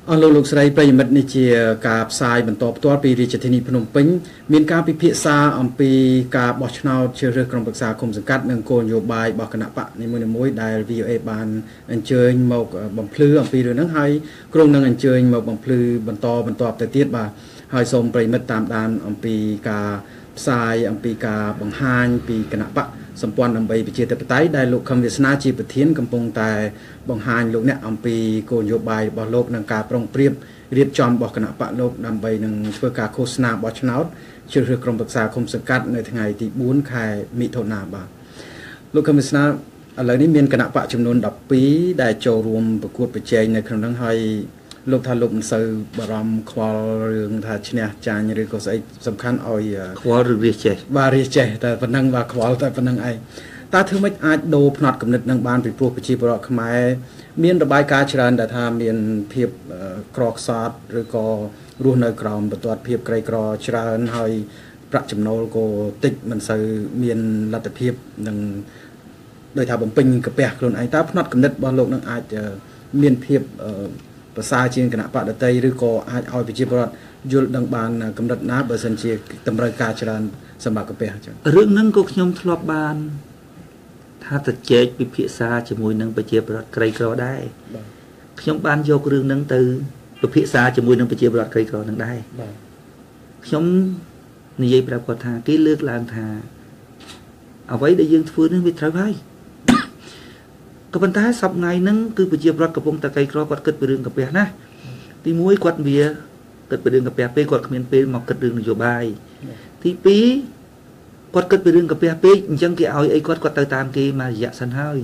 អស់លោកលោកស្រីប្រិយមិត្តនេះជាការផ្សាយបន្តផ្ទាល់ពីរាជធានីភ្នំពេញមានការពិភាក្សាអំពីការបោះឆ្នោតជ្រើសរើសក្រុមប្រឹក្សាគុំសង្កាត់និងគោលនយោបាយរបស់គណៈបកនីមួយៗដែល วี โอ เอ បានអញ្ជើញមកបំភ្លឺអំពីរឿងហ្នឹងហើយក្រុមនឹងអញ្ជើញមកបំភ្លឺបន្តបន្តទៅទៀតបាទហើយសូមប្រិយមិត្តតាមដានអំពីការផ្សាយអំពីការបង្ហាញពីគណៈបកសម្ព័ន្ធដើម្បីប្រជាធិបតេយ្យដែលលោកខឹមវាសនាជាប្រធានកំពុងតែបង្ហាញលោកអ្នកអំពីគោលនយោបាយរបស់លោកនិងការប្រុងប្រៀបរៀបចំរបស់គណៈបកលោកដើម្បីនឹងធ្វើការឃោសនាបោះឆ្នោតជ្រើសរើសក្រុមប្រឹក្សាគុំសង្កាត់នៅថ្ងៃទីបួនខែមិថុនាបាទលោកខឹមវាសនាឥឡូវនេះមានគណៈបកចំនួនដប់ពីរដែលចូលរួមប្រកួតប្រជែងនៅក្នុងនោះហើយលោកថាលោកមិនសូវបារម្ភខ្វល់រឿងថាឈ្នះចាញ់ឬក៏ស្អីសំខាន់ឲ្យខ្វល់ឬរាជចេះបាទរាជចេះតែប៉ុណ្ណឹងបាទខ្វល់តែប៉ុណ្ណឹងឯងតើធ្វើម៉េចអាចដូរផ្នត់គំនិតនឹងបានពីព្រោះប្រជាពលរដ្ឋខ្មែរមានរបាយការណ៍ច្រើនដែលថាមានភាពក្រខ្សត់ឬក៏រស់នៅក្រោមបន្ទាត់ភាពក្រីក្រច្រើនហើយប្រាក់ចំណូលក៏តិចមិនសូវមានលទ្ធភាពនឹងដោយថាបំពេញកាពះខ្លួនឯងតើផ្នត់គំនិតរបស់លោកនឹងអាចមានភាពប្រសើរជាងគណៈបកដតីឬក៏អាចឲ្យប្រជាពលរដ្ឋយល់ដឹងបានកម្រិតណាបើសិនជាតម្រូវការច្រើនសម្រាប់កាពះអញ្ចឹងរឿងហ្នឹងក៏ខ្ញុំធ្លាប់បានថាទៅជែកពិភាក្សាជាមួយនឹងប្រជាពលរដ្ឋក្រីក្រដែរខ្ញុំបានយករឿងហ្នឹងទៅពិភាក្សាជាមួយនឹងប្រជាពលរដ្ឋក្រីក្រហ្នឹងដែរខ្ញុំនិយាយប្រាប់គាត់ថាគេលើកឡើងថាអ្វីដែលយើងធ្វើនេះវាត្រូវហើយក៏ប៉ុន្តែសប្តាហ៍ហ្នឹងគឺប្រជាពលរដ្ឋកំពុងតែក្រីក្រគាត់គិតពីរឿងកាពះណាទីមួយគាត់វាគិតពីរឿងកាពះពេកគាត់គ្មានពេលមកគិតរឿងនយោបាយទីពីរគាត់គិតពីរឿងកាពះពេកអញ្ចឹងគេឲ្យអីគាត់គាត់ទៅតាមគេមករយៈសិនហើយ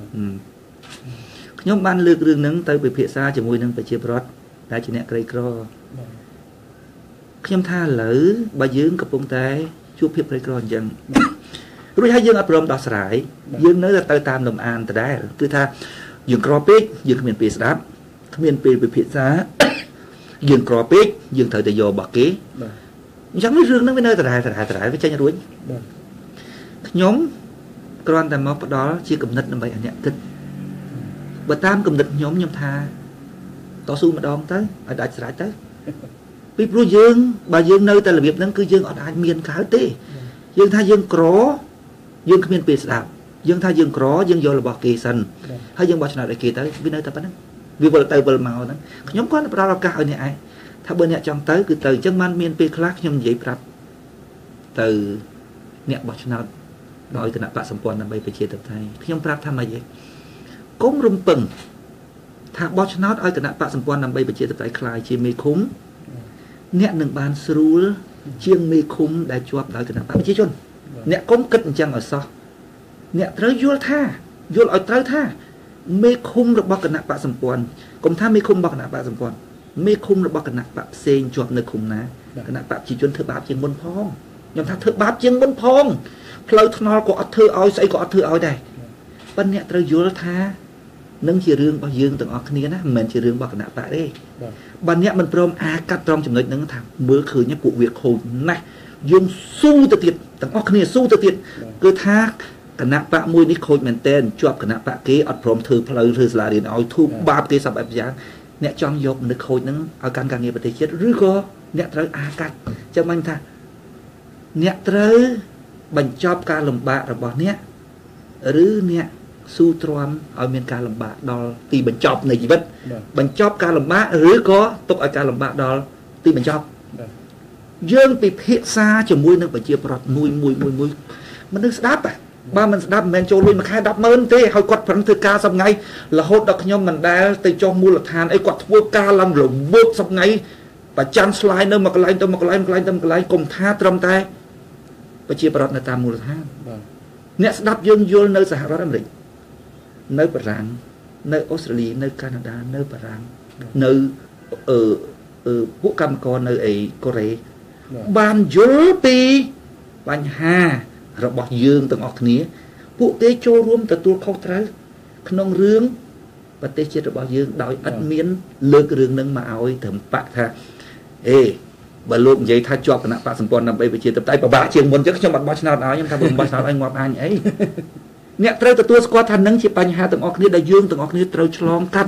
ខ្ញុំបានលើករឿងហ្នឹងទៅពិភាក្សាជាមួយនឹងប្រជាពលរដ្ឋដែលជាអ្នកក្រីក្រខ្ញុំថាឥឡូវបើយើងកំពុងតែជួបភាពក្រីក្រអញ្ចឹងរួចហើយយើងអត់ព្រមដោះស្រាយយើងនៅតែទៅតាមលំអានដដែលគឺថាយើងក្រពេកយើងគ្មានពេលស្ដាប់គ្មានពេលពិភាក្សាយើងក្រពេកយើងត្រូវតែយករបស់គេអញ្ចឹងរឿងហ្នឹងវានៅដដែលដដែលដដែលវាចេញរួចខ្ញុំគ្រាន់តែមកផ្ដល់ជាគំនិតដើម្បីឲ្យអ្នកគិតបើតាមគំនិតខ្ញុំខ្ញុំថាតស៊ូម្ដងទៅឲ្យដាច់ស្រេចទៅពីព្រោះយើងបើយើងនៅតែរបៀបហ្នឹងគឺយើងអត់អាចមានកើតទេយើងថាយើងក្រយើងគ្មានពេលស្ដាប់យើងថាយើងក្រយើងយករបស់គេសិនហើយយើងបោះឆ្នោតឲ្យគេទៅវានៅតែប៉ុណ្្នឹងវាវិលទៅវិលមកហ្នឹងខ្ញុំគាត់ផ្ដល់ឱកាសឲ្យអ្នកឯងថាបើអ្នកចង់ទៅគឺទៅអញ្ចឹងបានមានពេលខ្លះខ្ញុំនិយាយប្រាប់ទៅអ្នកបោះឆ្នោតដោយគណៈបកសម្ព័ន្ធដើម្បីប្រជាធិបតេយ្យខ្ញុំប្រាប់ថាម៉េចឯងកុំរំពឹងថាបោះឆ្នោតឲ្យគណៈបកសម្ព័ន្ធដើម្បីប្រជាធិបតេយ្យខ្លាយជាមេឃុំអ្នកនឹងបានស្រួលជាងមេឃុំដែលជាប់ដោយគណៈបកប្រជាជនអ្នកកុំគិតអញ្ចឹងឲ្យសោះអ្នកត្រូវយល់ថាយល់ឲ្យត្រូវថាមេឃុំរបស់គណៈបកសម្ព័ន្ធកុំថាមេឃុំរបស់គណៈបកសម្ព័ន្ធមេឃុំរបស់គណៈបកផ្សេងជាប់នៅឃុំណាគណៈបកប្រជាជនធ្វើបាបជាងមុនផងខ្ញុំថាធ្វើបាបជាងមុនផងផ្លូវថ្នល់ក៏អត់ធ្វើឲ្យស្អីក៏អត់ធ្វើឲ្យដែរប៉ុន្តែអ្នកត្រូវយល់ថានឹងជារឿងរបស់យើងទាំងអស់គ្នាណាមិនមែនជារឿងរបស់គណៈបកទេបើអ្នកមិនព្រមអាកាត់ត្រង់ចំណុចហ្នឹងថាមើលឃើញពួកវាខូចណាស់យើងស៊ូទៅទៀតទាំងអស់គ្នាស៊ូទៅទៀតគឺថាគណៈបកមួយនេះខូចមែនតើជាប់គណៈបកគេអត់ព្រមធ្វើផ្លូវធ្វើសាលារៀនឲ្យធូបបាបគេសពបែបយ៉ាងអ្នកចង់យកមនុស្សខូចហ្នឹងឲ្យកាន់ការងារប្រទេសជាតិឬក៏អ្នកត្រូវអាកាត់ចឹងមិនថាអ្នកត្រូវបញ្ចប់ការលំបាករបស់អ្នកឬអ្នកស៊ូទ្រាំឲ្យមានការលំបាកដល់ទីបញ្ចប់នៃជីវិតបញ្ចប់ការលំបាកឬក៏ទុកឲ្យការលំបាកដល់ទីបញ្ចប់យើងពិភាក្សាជាមួយនឹងប្រជាពលរដ្ឋមួយមួយមួយមួយមនុស្សស្ដាប់បើមិនស្ដាប់មិនមែនចូលលុយមួយខែ ដប់ម៉ឺន ទេហើយគាត់ប្រឹងធ្វើការសប្ងៃរហូតដល់ខ្ញុំមិនដែលទៅចុះមូលដ្ឋានអីគាត់ធ្វើការឡើងរវល់សប្ថ្ងៃប្រចាំស្លាយនៅមួយកន្លែងទៅមួយកន្លែងកន្លែងទៅមួយកន្លែងកុំថាត្រឹមតែប្រជាពលរដ្ឋនៅតាមមូលដ្ឋានអ្នកស្ដាប់យើងយល់នៅសហរដ្ឋអាមេរិកនៅបារាំងនៅអូស្ត្រាលីនៅកាណាដានៅបារាំងនៅអឺអឺពួកកម្មករនៅអីកូរ៉េបានយល់ពីបញ្ហារបស់យើងទាំងអស់គ្នាពួកគេចូលរួមទទួលខុសត្រូវក្នុងរឿងប្រទេសជាតិរបស់យើងដោយឥតមានលើករឿងនឹងមកឲ្យត្រឹមបាក់ថាអេបើលោកនិយាយថាជាប់គណៈបកសម្ព័ន្ធដើម្បីប្រជាធិបតេយ្យពិបាកជាងមុនចឹងខ្ញុំអត់បោះឆ្នោតឲ្យខ្ញុំថាបើបោះឆ្នោតឲ្យងាប់អញអីអ្នកត្រូវទទួលស្គាល់ថានឹងជាបញ្ហាទាំងអស់គ្នាដែលយើងទាំងអស់គ្នាត្រូវឆ្លងកាត់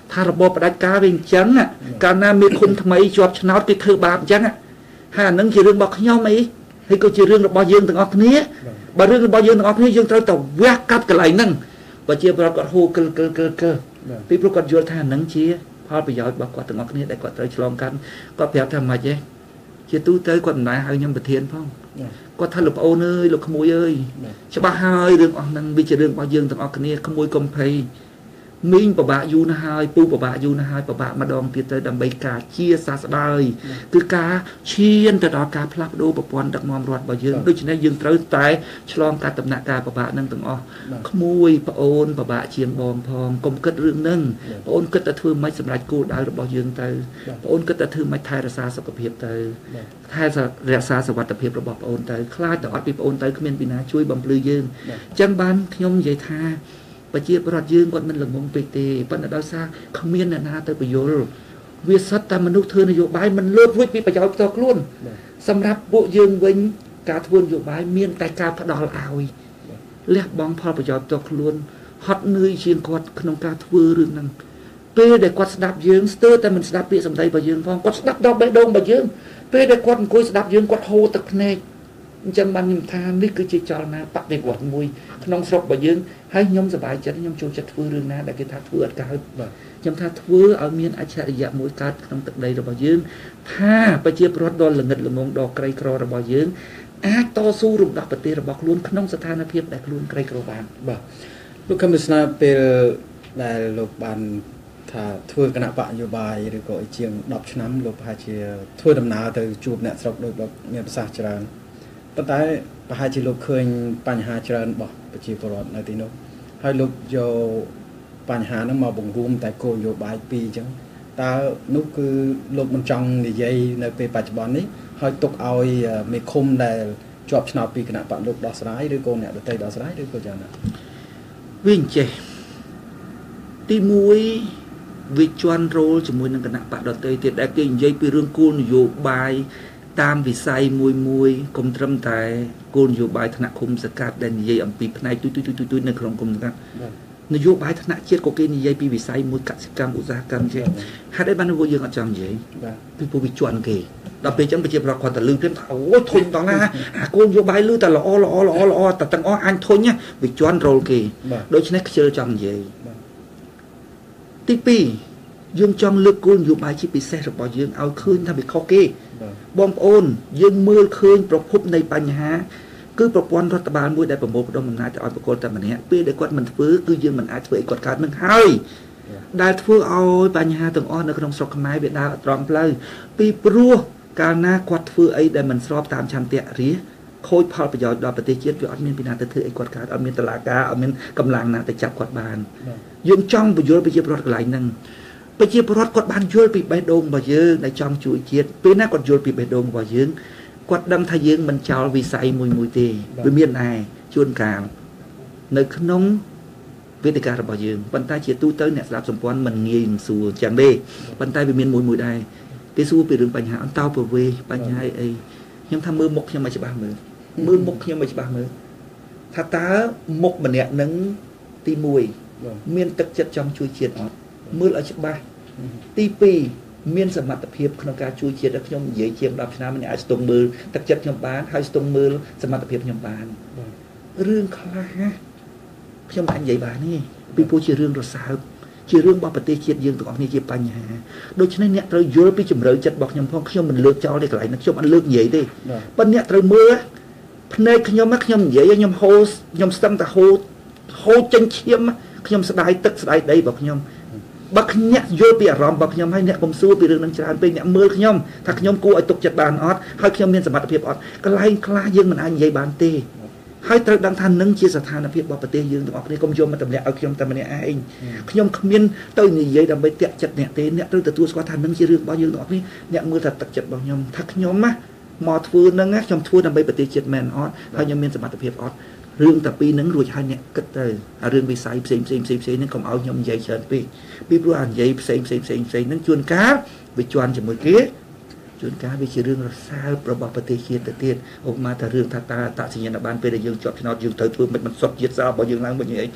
ถ้าระบบประดับการเป็นจังอ่ะการนามีคนทำไมจอบชนะที่เธอบาปจังอ่ะหานั่งจีเรื่องบอกย่อมไหมให้ก็จีเรื่องระบบยืนต่างออกนี้บางเรื่องระบบยืนต่างออกนี้ยังเท่าแต่แวกกับกันไหลนั่งบางเจียบเราก็โฮเกลเกลเกลเกลพี่ปรากฏโยธานั่งเชียพอประโยชน์บอกว่าต่างออกนี้ได้กว่าเตยฉลองกันก็เพียบทำมาเจ๊เชียตู้เตยกว่าไหนหายยังประเทียนพ่องก็ท่านหลบโอนเอ้ยหลบขโมยเอ้ยชาวบ้านหายเรื่องออกนั่งวิจารณ์เรื่องบางยืนต่างออกนี้ขโมยกำไพมิงปะบะยูนะฮายปูปะบะยูนะฮายปะบะมาดองตีเตยดำใบกาเชียซาสบายคือกาเชียนแต่ดอกกาพลับดูปะปอนดักมอมรอดบ่ยืนด้วยฉะนั้นยืนเตยตายฉลองการตำหนักกาปะบะนั่งต่างออกขโมยปะโอนปะบะเชียงบองพองกลมกึดเรื่องนั่งปะโอนกึดตะทือไม่สำหรับกูได้บ่ยืนเตยปะโอนกึดตะทือไม่ไทยรักษาสุขภาพเตยไทยรักษาสวัสดิภาพระบบปะโอนเตยคลาดแต่อดปีปะโอนเตยขมิ้นปีนาช่วยบำรุงยืนจังบันขยมใหญ่ท่าปะเจี๊ยบรอดยืนก่อนมันหลงงงไปเตะปัญหาดาวซาขมิ้นน่ะนะเตยประโยชน์วิสัตตามนุษย์เธอนโยบายมันเลิศวิปีประโยชน์ต่อคล้วนสำหรับบุยืนเว้นการทวนนโยบายเมียนแต่การพดอลเอาเรียกบองพอประโยชน์ต่อคล้วนฮอตเนยเชียงกอดขนมการทวนเรื่องนั้นเป้ได้กอดสดับยืนสเตอร์แต่มันสดับเปียสำได้ประยืนพองกอดสดับดอกใบดงประยืนเป้ได้กอดกุยสดับยืนกอดโฮตะเนกจังบันยิมทานนี่คือจิตจารณาปักในวัดมวยขนมสกประยืนให้ยมสบายใจยมโจจะทวนเรื่องนั้นแต่กิจทัดทวนการยมทัดทวนเอาเมียนอาชริยะมวยการขนมตึกใดระบายยืนถ้าไปเจี๊ยบรถดอนหลังเงินหลังงดอกไกรกรอระบายยืนอาต่อสู้รุมดอกปฏิระบอกล้วนขนมสถานเพียบแต่ล้วนไกรกรบานบ่ลูกคำพิสนาเป็นได้ลูกบานถ้าทั่วคณะปะโยบายหรือก็เชียงดอกชน้ำลูกพาเชียทั่วดำนาเตยจูบเนี่ยสกโดยแบบเมียนภาษาจรานตั้งแต่ประหารชีลูกเคยปัญหาจรานบอกปฏิปรดในที่นู้นให้ลูกโยปัญหานั้นมาบ่งรวมแต่โกโยบายปีจังตานุคือลูกมันจังในใจในปีปัจจุบันนี้ให้ตกเอาไม่คมได้จอบชนะปีขณะปะลูกดอกสลายหรือโกเนี่ยดอกเตยดอกสลายหรือโกจังนะวิ่งเจตีมวยวิจารณ์โรลจมูกนั่งขณะปะดอกเตยเด็ดได้เก่งใจไปเรื่องกูนโยบายตามวิสัยมวยมวยกรมตรมแต่กูนโยบายธนาคมสกัดแดนใหญ่อัมพีพนัยตุ้ยตุ้ยตุ้ยตุ้ยในโครงกรมกันนโยบายธนาเชียร์ก็เกณฑ์ใหญ่ปีวิสัยมวยกสิกรรมอุตสาหกรรมใช่หาได้บ้านวัวยังอาจารย์ใหญ่ปีผู้วิจารณ์เกย์เราไปจังไปเจ็บเราคนแต่ลืมเพี้ยนโอ้ยทนตอนนั้นกูนโยบายลืมแต่ละอ้อละอ้อละอ้อละอ้อแต่ตั้งอ้ออันทนเนี่ยวิจารณ์โรลเกย์โดยเฉพาะเชื่อจังใหญ่ที่ปียังจังเลือกกูนโยบายชีพิเศษบอกยังเอาคืนทำให้เขาเกย์บอมโอนยังมือคืนประพบในปัญหาคือประปอนรัฐบาลมวยได้ประมวลประดมอำนาจจะเอาประกอบแต่มันเนี้ยเพื่อได้กดมันฟื้นคือยังมันอาจจะไปกดการนึงให้ได้ฟื้นเอาปัญหาต่างอ้อนในขนมสกไม้เบียดดาวตรอมเพลย์ปีปลัวการน่ากดฟื้นไอ้ได้มันสอบตามชันเตะรีโคตรพอประโยชน์ดอกปฏิเชียรวิอันมีนปีนาแต่เธอไอ้กดการเอามีตลาดกาเอามีกำลังนะแต่จับกดบานยังจ้องประโยชน์ไปเยี่ยมรถไหลนึงไปเยี่ยมรถกดบานช่วยปีใบดงบ่เยอะในจอมจุยเจียดปีหน้ากดโยนปีใบดงบ่เยอะกดดังทะเยงมันเจ้าวิสัยมวยมวยเตะไปเมียนไอชวนกลางในขนมวิธีการระบายยืงปันใต้เชียตู้เต้เนี่ยสลับสมพรมันเงียงสู่จังเบ้ปันใต้ไปเมียนมวยมวยได้ที่สู้ไปเรื่องปัญหาอันเต้าเปเวปัญหาไอ้ยังทำมือมกยังไม่ใช่บ้ามือมือมกยังไม่ใช่บ้ามือถ้าตามกมันเนี่ยนังตีมวยเมียนตักจัดจอมช่วยเชียดออกมือเราใช่บ้าตีปีเมียนสมัติเพียบขนมการช่วยเชียร์และขยมใหญ่เชียงดับชนะมันอาจจะตรงมือตักจัดขยมบานให้ตรงมือสมัติเพียบขยมบานเรื่องคลาขยมบานใหญ่บานนี่ปีพูดเชื่อเรื่องรสชาติเชื่อเรื่องบาปฏิเชียร์ยืนตรงนี้เกี่ยปัญหาโดยฉะนั้นเนี่ยเราโยนไปจุ่มเราจัดบอกยำพองขยมมันเลือกเจ้าได้หลายนักขยมอันเลือกใหญ่ดิปัญญาเราเมื่อพนัยขยมมักขยมใหญ่ยำโฮสยำสตัมแต่โฮโฮจังเชียมขยมสลายตึกสลายได้บอกขยมบักเนี่ยโยปีอารมณ์บักขยมให้เนี่ยผมสู้ไปเรื่องนั้นจานไปเนี่ยมือขยมถ้าขยมกูไอตกจัดบานออดให้ขยมเมียนสมบัติเพียบออดก็ไล่คลายังมันอันใหญ่บานเตะให้ตระดังทันนึงเชียร์สถานเพียบบอกปฏิยังต้องออกในกรมโยมมาตำเนี่ยเอาขยมตำเนี่ยเองขยมขมิ้นเต้ยนี่ใหญ่ดำไปเตะจัดเนี่ยเตะเนี่ยตั้งแต่ตัวสกัดทันนึงเชียร์เรื่องบอกยังต้องออกนี่เนี่ยมือถัดตักจัดบอกขยมถ้าขยมมะหมอทูนึงนะขยมทูดำไปปฏิจัดแมนออดให้ขยมเมียนสมบัติเพียบออดเรื่องแต่ปีนั้นรวยให้เนี่ยก็เตยเรื่องวิสัยเซ็งเซ็งเซ็งเซ็งนั่นก็เอายมใหญ่เฉินปีปีปลุกอันใหญ่เซ็งเซ็งเซ็งเซ็งนั่นชวนก้าไปชวนจะมือเกี้ยชวนก้าไปเชื่อเรื่องรักษาประบอบปฏิเชียตเตียนออกมาแต่เรื่องตาตาตาสัญญาณบานไปได้ยังจอบชนะยังเถิดเพื่อมันมันสดยึดซาบ่ยังล้างบ่ยังไง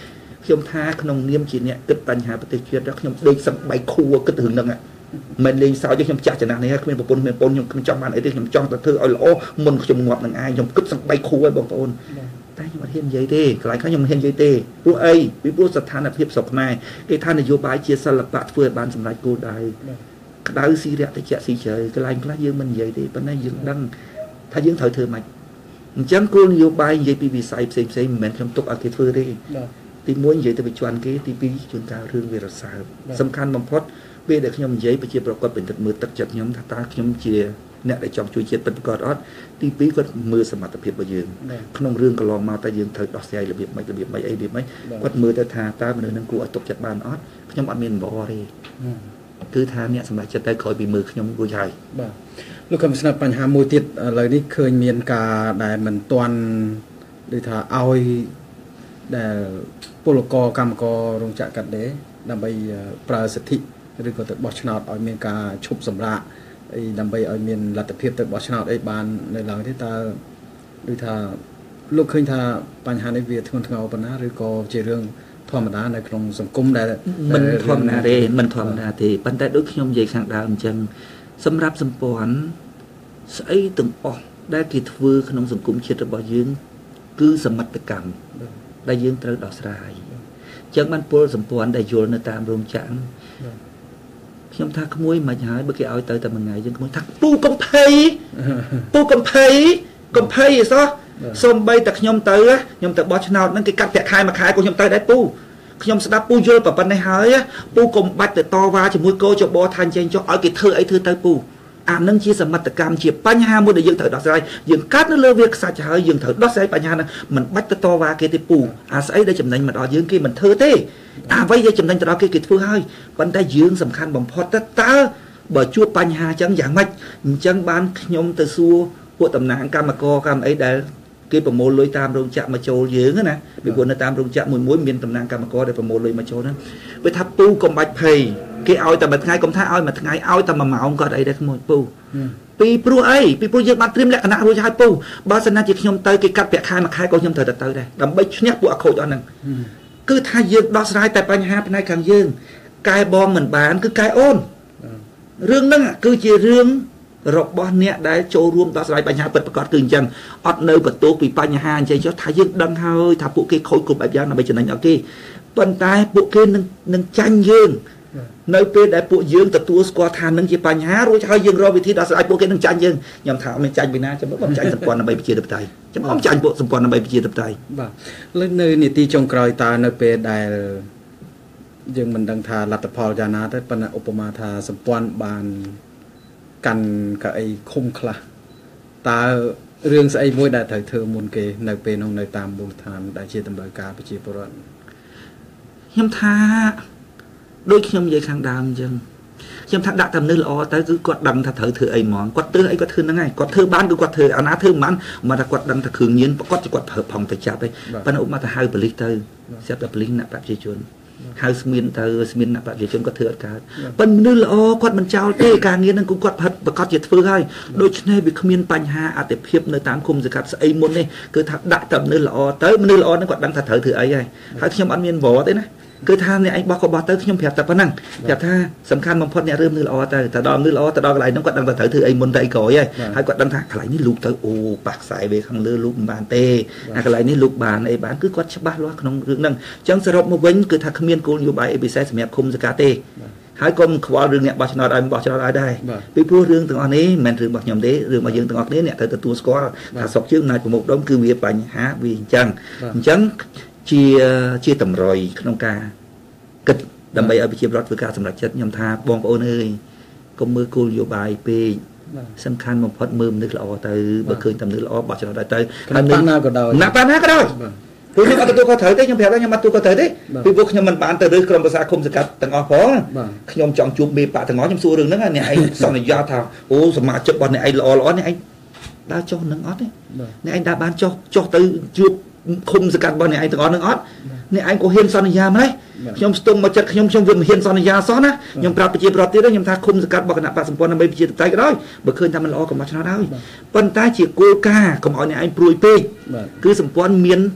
ខ្ញុំថាក្នុងនាមជាអ្នកគិតបញ្ហាប្រទេសជាតិខ្ញុំដេកសប្បាយខួរគិតរឿងហ្នឹងមិនលេងសើចខ្ញុំចាស់ចំណាស់នេះគ្មានប្រពន្ធគ្មានប្រពន្ធខ្ញុំខ្ញុំចង់បានអីទេខ្ញុំចង់ទៅធ្វើឲ្យល្អមុនខ្ញុំងាប់នឹងឯងខ្ញុំគិតសប្បាយខួរឲ្យបងប្អូនតែខ្ញុំអត់ហ៊ាននិយាយទេកន្លែងខ្លះខ្ញុំមិនហ៊ាននិយាយទេព្រោះអីពីព្រោះស្ថានភាពស្រុកខ្មែរគេថានយោបាយជាសិល្បៈធ្វើឲ្យបានសម្រេចគោលដៅក្តៅស៊ីរៈតិចស៊ីជ្រៅកន្លែងខ្លះយើងមិននិយាយទេប៉ុន្តែយើងដឹងថាយើងត្រូវធ្វើម៉េចអញ្ចឹងគោលនយោបាយនិយាយពីវិស័យផ្សេងផ្សេងមិនមែនខ្ញុំទុកឲ្យគេធ្វើទេទីមួយនិយាយទៅវិជាន់គេទីពីរជួនកាលរឿងវារសើបសំខាន់បំផុតពេលដែលខ្ញុំនិយាយប្រជាប្រកបបញ្ញត្តិមើលទឹកចិត្តខ្ញុំថាតើខ្ញុំជាអ្នកដែលចង់ជួយជាតិពិតប្រាកដអត់ទីពីរគាត់មើលសមត្ថភាពរបស់យើងក្នុងរឿងកន្លងមកតែយើងត្រូវដោះស្រាយរបៀបម៉េចរបៀបម៉េចអីរបៀបម៉េចគាត់មើលទៅថាតើមនុស្សនឹងគួរឲ្យទុកចិត្តបានអត់ខ្ញុំអត់មានអំបរទេគឺថាអ្នកសម្រាប់ចិត្តទៅក្រោយពីមើលខ្ញុំរួចហើយបាទលោកកំស្នាប់បញ្ហាមួយទៀតឥឡូវនេះឃើញមានការដែលមិនទាន់ដូចថាឲ្យដែលពលករកម្មកររោងចក្រកាត់ដេរដើម្បីប្រើសិទ្ធិឬក៏ទៅបោះឆ្នោតឲ្យមានការឈប់សម្រាកអីដើម្បីឲ្យមានលទ្ធភាពទៅបោះឆ្នោតអីបាននៅឡើយទេតើដូចថាលោកឃើញថាបញ្ហានេះវាធ្ងន់ធ្ងរប៉ុណ្ណាឬក៏ជារឿងធម្មតានៅក្នុងសង្គមដែលមិនធម្មតាទេមិនធម្មតាទេប៉ុន្តែដូចខ្ញុំនិយាយខាងដើមអញ្ចឹងសម្រាប់សម្ព័ន្ធស្អីទាំងអស់ដែលគេធ្វើក្នុងសង្គមជាតិរបស់យើងគឺសមិទ្ធកម្មដែលយើងត្រូវដោះស្រាយអញ្ចឹងបានពលសម្ព័ន្ធដែលយល់នៅតាមរោងចក្រខ្ញុំថាក្មួយមិនហើយបើគេឲ្យទៅតែមួយថ្ងៃយើងក្មួយថាពូកំភៃពូកំភៃកំភៃអីសោះសំបីតែខ្ញុំទៅខ្ញុំទៅបោះឆ្នោតហ្នឹងគេកាត់ប្រាក់ខែមួយខែក៏ខ្ញុំទៅដែរពូខ្ញុំស្ដាប់ពូយល់ប៉ុណ្ណេះហើយពូកុំបាច់ទៅតវ៉ាជាមួយកោចបថាអញ្ចឹងចុះឲ្យគេធ្វើអីធ្វើទៅពូអានឹងជាសមិទ្ធកម្មជាបញ្ហាមួយដែលយើងត្រូវដោះស្រាយយើងកាត់នៅលើវាខ្សាច់ហើយយើងត្រូវដោះស្រាយបញ្ហាហ្នឹងមិនបាច់ទៅតវ៉ាគេទេពូអាស្អីដែលចំណេញមកដល់យើងគេមិនធ្វើទេអ្វីដែលចំណេញទៅដល់គេគេធ្វើហើយប៉ុន្តែយើងសំខាន់បំផុតទៅតើបើជួបបញ្ហាអញ្ចឹងយ៉ាងម៉េចអញ្ចឹងបានខ្ញុំទៅសួរពួកតំណាងកម្មករកម្មអីដែលគេប្រមូលលុយតាមរោងចក្រមកចូលយើងណាពីព្រោះនៅតាមរោងចក្រមួយមួយមានតំណាងកម្មករដែលប្រមូលលុយមកចូលហ្នឹងវាថាពូកុំបាច់ភ័យគេឲ្យតែមួយថ្ងៃកុំថាឲ្យមួយថ្ងៃឲ្យតែមួយម៉ោងក៏អីដែរក្មួយពូពីព្រោះអីពីព្រោះយើងបានត្រៀមលក្ខណៈរួចហើយពូបើសិនណាជាខ្ញុំទៅគេកាត់ប្រាក់ខែមួយខែក៏ខ្ញុំត្រូវទៅទៅដែរដើម្បីឈ្នះពួកអខូចអស់ហ្នឹងគឺថាយើងដោះស្រាយតែបញ្ហាផ្នែកខាងយើងកែបងមិនបានគឺកែអូនរឿងហ្នឹងគឺជារឿងរបស់អ្នកដែលចូលរួមដោះស្រាយបញ្ហាពិតប្រាកដគឺអញ្ចឹងអត់នៅបន្ទោសពីបញ្ហាអញ្ចឹងចុះថាយើងដឹងហើយថាពួកគេខូចគ្រប់បែបយ៉ាងដើម្បីចំណេញឲ្យគេប៉ុន្តែពួកគេនឹងនឹងចាញ់យើងនៅពេលដែលពួកយើងទទួលស្គាល់ថានឹងជាបញ្ហារួចហើយយើងរកវិធីដោះស្រាយពួកគេនឹងចាញ់យើងខ្ញុំថាមិនចាញ់ពីណាចាំមកចាញ់សម្ព័ន្ធដើម្បីប្រជាធិបតេយ្យចាំមកចាញ់ពួកសម្ព័ន្ធដើម្បីប្រជាធិបតេយ្យបាទលើនៅនីតិចុងក្រោយតើនៅពេលដែលយើងមិនដឹងថាលទ្ធផលយ៉ាងណាទៅប៉ុន្តែឧបមាថាសម្ព័ន្ធបានកាន់កៅអីឃុំខ្លះតើរឿងស្អីមួយដែលត្រូវធ្វើមុនគេនៅពេលនោះនៅតាមមូលដ្ឋានដែលជាតម្រូវការប្រជាពលរដ្ឋខ្ញុំថាដូចខ្ញុំនិយាយខាងដើមអញ្ចឹងខ្ញុំថាដាក់តែមនុស្សល្អទៅគឺគាត់ដឹងថាត្រូវធ្វើអីហ្មងគាត់ធ្វើអីគាត់ធ្វើហ្នឹងហើយគាត់ធ្វើបានគឺគាត់ធ្វើអាណាធ្វើមិនបានមកថាគាត់ដឹងថាគ្រឿងញៀនគាត់គាត់ប្រើផងទៅចាប់ឯងប៉ុន្តែឧបមាថាហៅប៉ូលីសទៅស្រាប់តែប៉ូលីសអ្នកប្រជាជនហៅស្មៀនទៅស្មៀនអ្នកប្រជាជនគាត់ធ្វើអត់កើតប៉ុន្តែមនុស្សល្អគាត់មិនចោលទេការងារហ្នឹងគឺគាត់ផិតប្រកាសជាធ្វើហើយដូច្នេះវាគ្មានបញ្ហាអតិភិបនៅតាមគុំសង្កាត់ស្អីមុននេះគឺថាដាក់តែមនុស្សល្អទៅមនុស្សល្អហ្នឹងគាត់ដឹងថាត្រូវធ្វើអីហើយហើយខ្ញុំអត់មានវល់ទេណាគឺថាអ្នកឯងបោះក៏បោះទៅខ្ញុំប្រាប់តែប៉ុណ្ណឹងប្រាប់ថាសំខាន់បំផុតអ្នករើមនុស្សល្អទៅតែដល់មនុស្សល្អទៅដល់កន្លែងហ្នឹងគាត់ដឹងថាត្រូវធ្វើអីមុនទៅអីក្រោយហើយហើយគាត់ដឹងថាកន្លែងនេះលូកទៅអូប៉ះខ្សែវាខាងលើលូកមិនបានទេអាកន្លែងនេះលូកបានអីបានគឺគាត់ច្បាស់លាស់ក្នុងរឿងហ្នឹងអញ្ចឹងសរុបមកវិញគឺថាគ្មានគោលនយោបាយអីពិសេសសម្រាប់ឃុំសង្កាត់ទេហើយក៏មិនខ្វល់រឿងអ្នកបោះឆ្នោតឲ្យបោះឆ្នោតឲ្យដែរពីព្រោះរឿងទាំងអស់នេះមិនមែនរឿងរបស់ខ្ញុំទេរឿងរបស់យើងទាំងអស់គ្នាអ្នកត្រូវទទួលស្គាល់ថាស្រុកយើងណាច់ប្រមុខដុំគឺវាបញ្ហាវាអញ្ចឹងអញ្ចឹងជាជាតម្រុយក្នុងការគិតដើម្បីឲ្យប្រជាពលរដ្ឋធ្វើការសម្រេចចិត្តខ្ញុំថាបងប្អូនអើយកុំមើលគោលនយោបាយពេកសំខាន់បំផុតមើលមនុស្សល្អទៅបើឃើញតែមនុស្សល្អបោះឆ្នោតទៅហើយបានណាក៏ដោយណាបានណាក៏ដោយព្រោះខ្ញុំអត់ទទួលខុសត្រូវទេខ្ញុំប្រាប់ថាខ្ញុំអត់ទទួលខុសត្រូវទេពីព្រោះខ្ញុំមិនបានទៅរើសក្រុមប្រឹក្សាឃុំសង្កាត់ទាំងអស់ផងខ្ញុំចង់ជួបមេបកទាំងអស់ខ្ញុំសួររឿងហ្នឹងអ្នកឯងសន្យាថាអូសមាជិករបស់អ្នកឯងល្អល្អអ្នកឯងដើរចុះនឹងអត់ទេអ្នកឯងដើរបានចុះចុះទៅជួបឃុំសង្កាត់របស់អ្នកឯងទាំងអស់នឹងអត់អ្នកឯងក៏ហ៊ានសន្យាម្លេះខ្ញុំស្ទង់មកចិត្តខ្ញុំខ្ញុំវាមិនហ៊ានសន្យាសោះណាខ្ញុំប្រាប់ប្រជាពលរដ្ឋទៀតខ្ញុំថាឃុំសង្កាត់របស់គណៈបកសម្ព័ន្ធដើម្បីប្រជាធិបតេយ្យក៏ដោយបើឃើញថាมันល្អក៏មកឆ្នោតហើយប៉ុន្តែជាគោលការណ៍កុំឲ្យអ្នកឯងព្រួយពេកគឺសម្ព័ន្ធមាន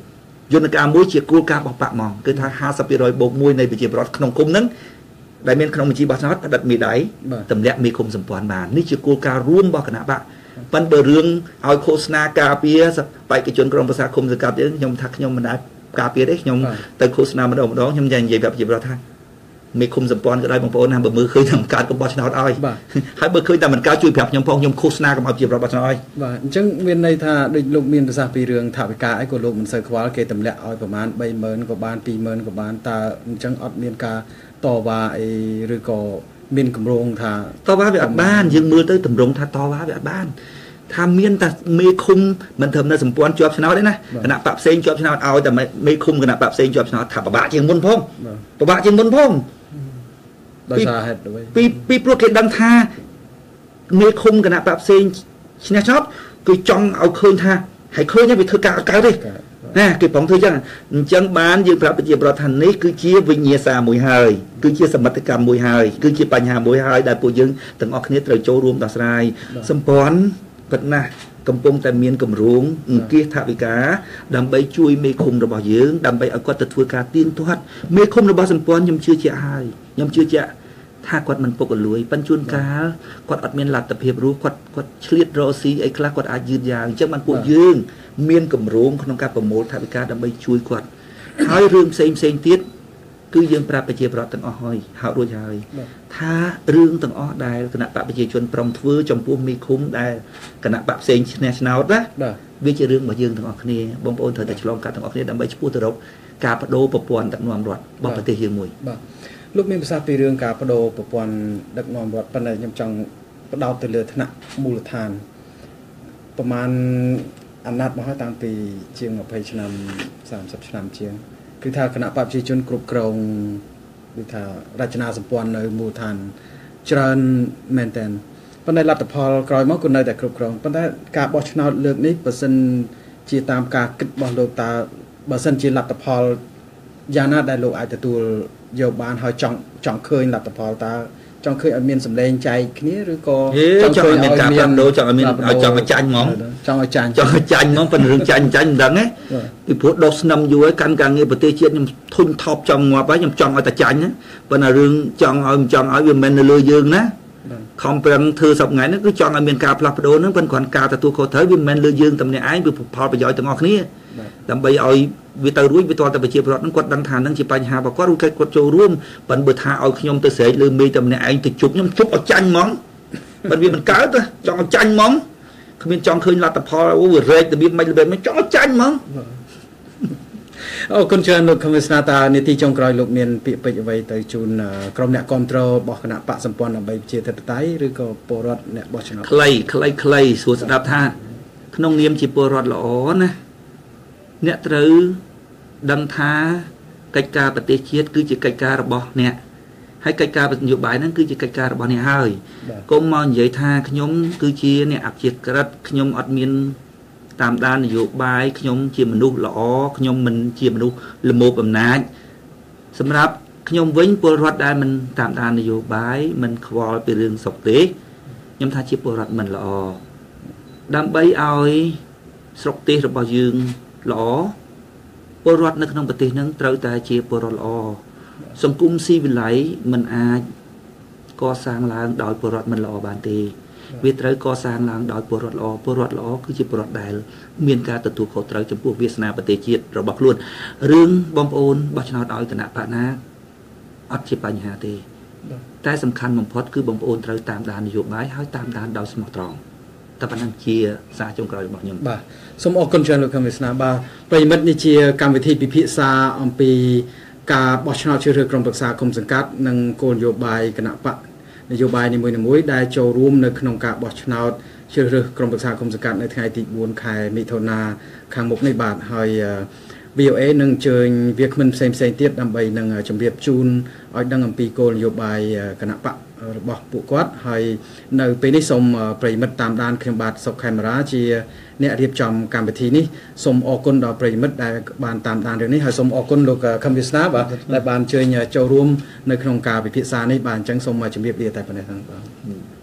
យន្តការមួយជាគោលការណ៍របស់បកហ្មងគឺថាห้าสิบ%បូកមួយនៃប្រជាប្រដ្ឋក្នុងគុំហ្នឹងដែលមានក្នុងបញ្ជីបោះឆ្នោតផ្តិតមេដៃទម្លាក់មេឃុំសម្ព័ន្ធបាននេះជាគោលការណ៍រួមរបស់គណៈបកប៉ុន្តែបើរឿងឲ្យឃោសនាការពារបេក្ខជនក្រុមប្រឹក្សាគុំសង្កាត់យើងខ្ញុំថាខ្ញុំមិនដែរការពារទេខ្ញុំទៅឃោសនាម្ដងម្ដងខ្ញុំនិយាយនិយាយប្រាប់ប្រជាប្រដ្ឋថាមេឃុំសម្ព័ន្ធក៏ដោយបងប្អូនណាបើមើលឃើញតែមិនកើតកុំបោះឆ្នោតឲ្យហើយបើឃើញតែមិនកើតជួយប្រាប់ខ្ញុំផងខ្ញុំឃោសនាកុំឲ្យប្រជាប្រដ្ឋបោះឆ្នោតឲ្យបាទអញ្ចឹងមានន័យថាដូចលោកមានប្រសាសន៍ពីរឿងថវិកាអីក៏លោកមិនសូវខ្វល់គេទម្លាក់ឲ្យប្រហែលបីម៉ឺនក៏បានពីរម៉ឺនក៏បានតើអញ្ចឹងអត់មានការតវ៉ាអីឬក៏មានកម្រងថាតវ៉ាវាអត់បានយើងមើលទៅតម្រងថាតវ៉ាវាអត់បានថាមានតែមេឃុំមិនត្រឹមនៅសម្ព័ន្ធជាប់ឆ្នោតទេណាគណៈបកផ្សេងជាប់ឆ្នោតឲ្យតែមេឃុំគណៈបកផ្សេងជាប់ឆ្នោតថាពិបាកជាងមុនផងពិបាកជាងមុនផងដោយសារហេតុអ្វីពីពីព្រោះគេដឹងថាមេឃុំគណៈបកផ្សេងឈ្នះឆ្នោតគឺចង់ឲ្យឃើញថាហើយឃើញវាធ្វើការកើតទេណាគេប្រងធ្វើចឹងអញ្ចឹងបានយើងប្រាប់ប្រជាប្រដ្ឋថានេះគឺជាវិញ្ញាសាមួយហើយគឺជាសមិទ្ធកម្មមួយហើយគឺជាបញ្ហាមួយហើយដែលពួកយើងទាំងអស់គ្នាត្រូវចូលរួមដោះស្រាយសម្ព័ន្ធពិតណាស់កំពុងតែមានគម្រោងអង្គាសថវិកាដើម្បីជួយមេឃុំរបស់យើងដើម្បីឲ្យគាត់ទៅធ្វើការទៀងទាត់មេឃុំរបស់សម្ព័ន្ធខ្ញុំជឿជាក់ហើយខ្ញុំជឿជាក់ថាគាត់មិនពុករលួយប៉ុន្តែជួនកាលគាត់អត់មានលទ្ធភាពរស់គាត់គាត់ឆ្លៀតរកស៊ីអីខ្លះគាត់អាចយឺតយ៉ាវអញ្ចឹងបានពួកយើងមានគម្រោងក្នុងការប្រមូលថវិកាដើម្បីជួយគាត់ហើយរឿងផ្សេងផ្សេងទៀតគឺយើងប្រាប់ប្រជាប្រដ្ឋទាំងអស់ហើយហៅរួចហើយថារឿងទាំងអស់ដែលគណៈបកប្រជាជនប្រុងធ្វើចំពោះមេឃុំដែលគណៈបកផ្សេងឈ្នះឆ្នោតណាវាជារឿងរបស់យើងទាំងអស់គ្នាបងប្អូនត្រូវតែឆ្លងកាត់ទាំងអស់គ្នាដើម្បីឆ្ពោះទៅរកការបដូរប្រព័ន្ធដឹកនាំរដ្ឋរបស់ប្រទេសយើងមួយបាទលោកមានប្រសាសន៍ពីរឿងការបដូរប្រព័ន្ធដឹកនាំរដ្ឋប៉ុន្តែខ្ញុំចង់បដោតទៅលើថ្នាក់មូលដ្ឋានប្រហែលអាណត្តិមកហើយតាំងពីជាងยี่สิบឆ្នាំសាមសិបឆ្នាំជាងគឺថាគណៈបព្វជិជនគ្រប់គ្រងគឺថារចនាសម្ព័ន្ធនៅមូលដ្ឋានច្រើនមែនតើប៉ុន្តែលទ្ធផលក្រោយមកក៏នៅតែគ្រប់គ្រងប៉ុន្តែការបោះឆ្នោតលើកនេះបើសិនជាតាមការគិតរបស់លោកតើបើសិនជាលទ្ធផលយ៉ាងណាដែលលោកអាចទទួលយកបានហើយចង់ចង់ឃើញលទ្ធផលតើចង់ឃើញឲ្យមានសម្លេងចែកគ្នាឬក៏ចង់ឲ្យមានការផ្លាស់ប្ដូរចង់ឲ្យមានឲ្យចង់ឲ្យចាញ់ហ្មងចង់ឲ្យចាញ់ចង់ឲ្យចាញ់ហ្មងប៉ុន្តែរឿងចាញ់ចាញ់មិនដឹងទេពីព្រោះដុសស្នឹមយូរហើយកាន់ការងារប្រទេសជាតិខ្ញុំធុញថប់ចំងាប់ហើយខ្ញុំចង់ឲ្យតែចាញ់ប៉ុន្តែរឿងចង់ឲ្យមិនចង់ឲ្យវាមិននៅលើយើងណាខំប្រឹងធ្វើសប្ថ្ងៃហ្នឹងគឺចង់ឲ្យមានការផ្លាស់ប្ដូរហ្នឹងប៉ុន្តែគ្រាន់ការទទួលខុសត្រូវវាមិនមែនលើយើងតែម្នាក់ឯងវាផលប្រយោជន៍ទាំងអស់គ្នាដើម្បីឲ្យវាទៅរួចវាតតែប្រជាពលរដ្ឋហ្នឹងគាត់ដឹងថាហ្នឹងជាបញ្ហារបស់គាត់ឬគាត់ចូលរួមប៉ុន្តែបើថាឲ្យខ្ញុំទៅស្រែកលើមេតែម្នាក់ឯងទៅជប់ខ្ញុំជប់ឲ្យចាញ់ហ្មងបើវាមិនកើតទេចង់ឲ្យចាញ់ហ្មងគ្មានចង់ឃើញលទ្ធផលអូវារែករបៀបមិនរបៀបមិនចង់ឲ្យចាញ់ហ្មងអូគុណច្រើនលោកខមិស្នាតានីតិចុងក្រោយលោកមានពាក្យពេចន៍អ្វីទៅជូនក្រុមអ្នកគ្រប់គ្រងរបស់គណៈបកសម្ព័ន្ធដើម្បីជាធិបតេយ្យឬក៏ពលរដ្ឋអ្នកបោះឆ្នោតខ្លីខ្លីខ្លីសួរស្ដាប់ថាក្នុងនាមជាពលរដ្ឋល្អណាអ្នកត្រូវដឹងថាកិច្ចការប្រទេសជាតិគឺជាកិច្ចការរបស់អ្នកហើយកិច្ចការនយោបាយហ្នឹងគឺជាកិច្ចការរបស់អ្នកហើយកុំមកនិយាយថាខ្ញុំគឺជាអ្នកអព្យាក្រឹតខ្ញុំអត់មានតាមដាននយោបាយខ្ញុំជាមនុស្សល្អខ្ញុំមិនជាមនុស្សល្មោបអំណាចសម្រាប់ខ្ញុំវិញពលរដ្ឋដែលមិនតាមដាននយោបាយមិនខ្វល់ពីរឿងសុខទេខ្ញុំថាជាពលរដ្ឋមិនល្អដើម្បីឲ្យស្រុកទេសរបស់យើងល្អពលរដ្ឋនៅក្នុងប្រទេសហ្នឹងត្រូវតែជាពលរដ្ឋល្អសង្គមស៊ីវិល័យមិនអាចកសាងឡើងដោយពលរដ្ឋមិនល្អបានទេវាត្រូវកសាងឡើងដោយពលរដ្ឋល្អពលរដ្ឋល្អគឺជាពលរដ្ឋដែលមានការទទួលខុសត្រូវចំពោះវាសនាប្រទេសជាតិរបស់ខ្លួនរឿងបងប្អូនបោះឆ្នោតឲ្យគណៈបកណាអត់ជាបញ្ហាទេតែសំខាន់បំផុតគឺបងប្អូនត្រូវតាមដាននយោបាយហើយតាមដានដោយស្មោះត្រង់តែប៉ុណ្ណឹងជាសារចុងក្រោយរបស់ខ្ញុំបាទសូមអរគុណច្រើនលោកខឹមវាសនាបាទប្រិមិត្តនេះជាកម្មវិធីពិភាក្សាអំពីការបោះឆ្នោតជ្រើសរើសក្រុមប្រឹក្សាគុំសង្កាត់និងគោលនយោបាយគណៈបកនយោបាយនីមួយៗដែលចូលរួមនៅក្នុងការបោះឆ្នោតជ្រើសរើសក្រុមប្រឹក្សាគុំសង្កាត់នៅថ្ងៃទីបួនខែមិថុនាខាងមុខនេះបាទហើយ វី អូ អេ នឹងអញ្ជើញវាគ្មិនផ្សេងផ្សេងទៀតដើម្បីនឹងជម្រាបជូនឲ្យដឹងអំពីគោលនយោបាយគណៈបករបស់ពួកគាត់ហើយនៅពេលនេះសូមប្រិមិត្តតាមដានខ្ញុំបាទសុកខេមរាជាអ្នករៀបចំកម្មវិធីនេះសូមអរគុណដល់ប្រិមិត្តដែលបានតាមដានរឿងនេះហើយសូមអរគុណលោកខឹមវាសនាបាទដែលបានអញ្ជើញចូលរួមនៅក្នុងការពិភាក្សានេះបាទអញ្ចឹងសូមជម្រាបលាតែប៉ុណ្ណេះហ្នឹងបាទ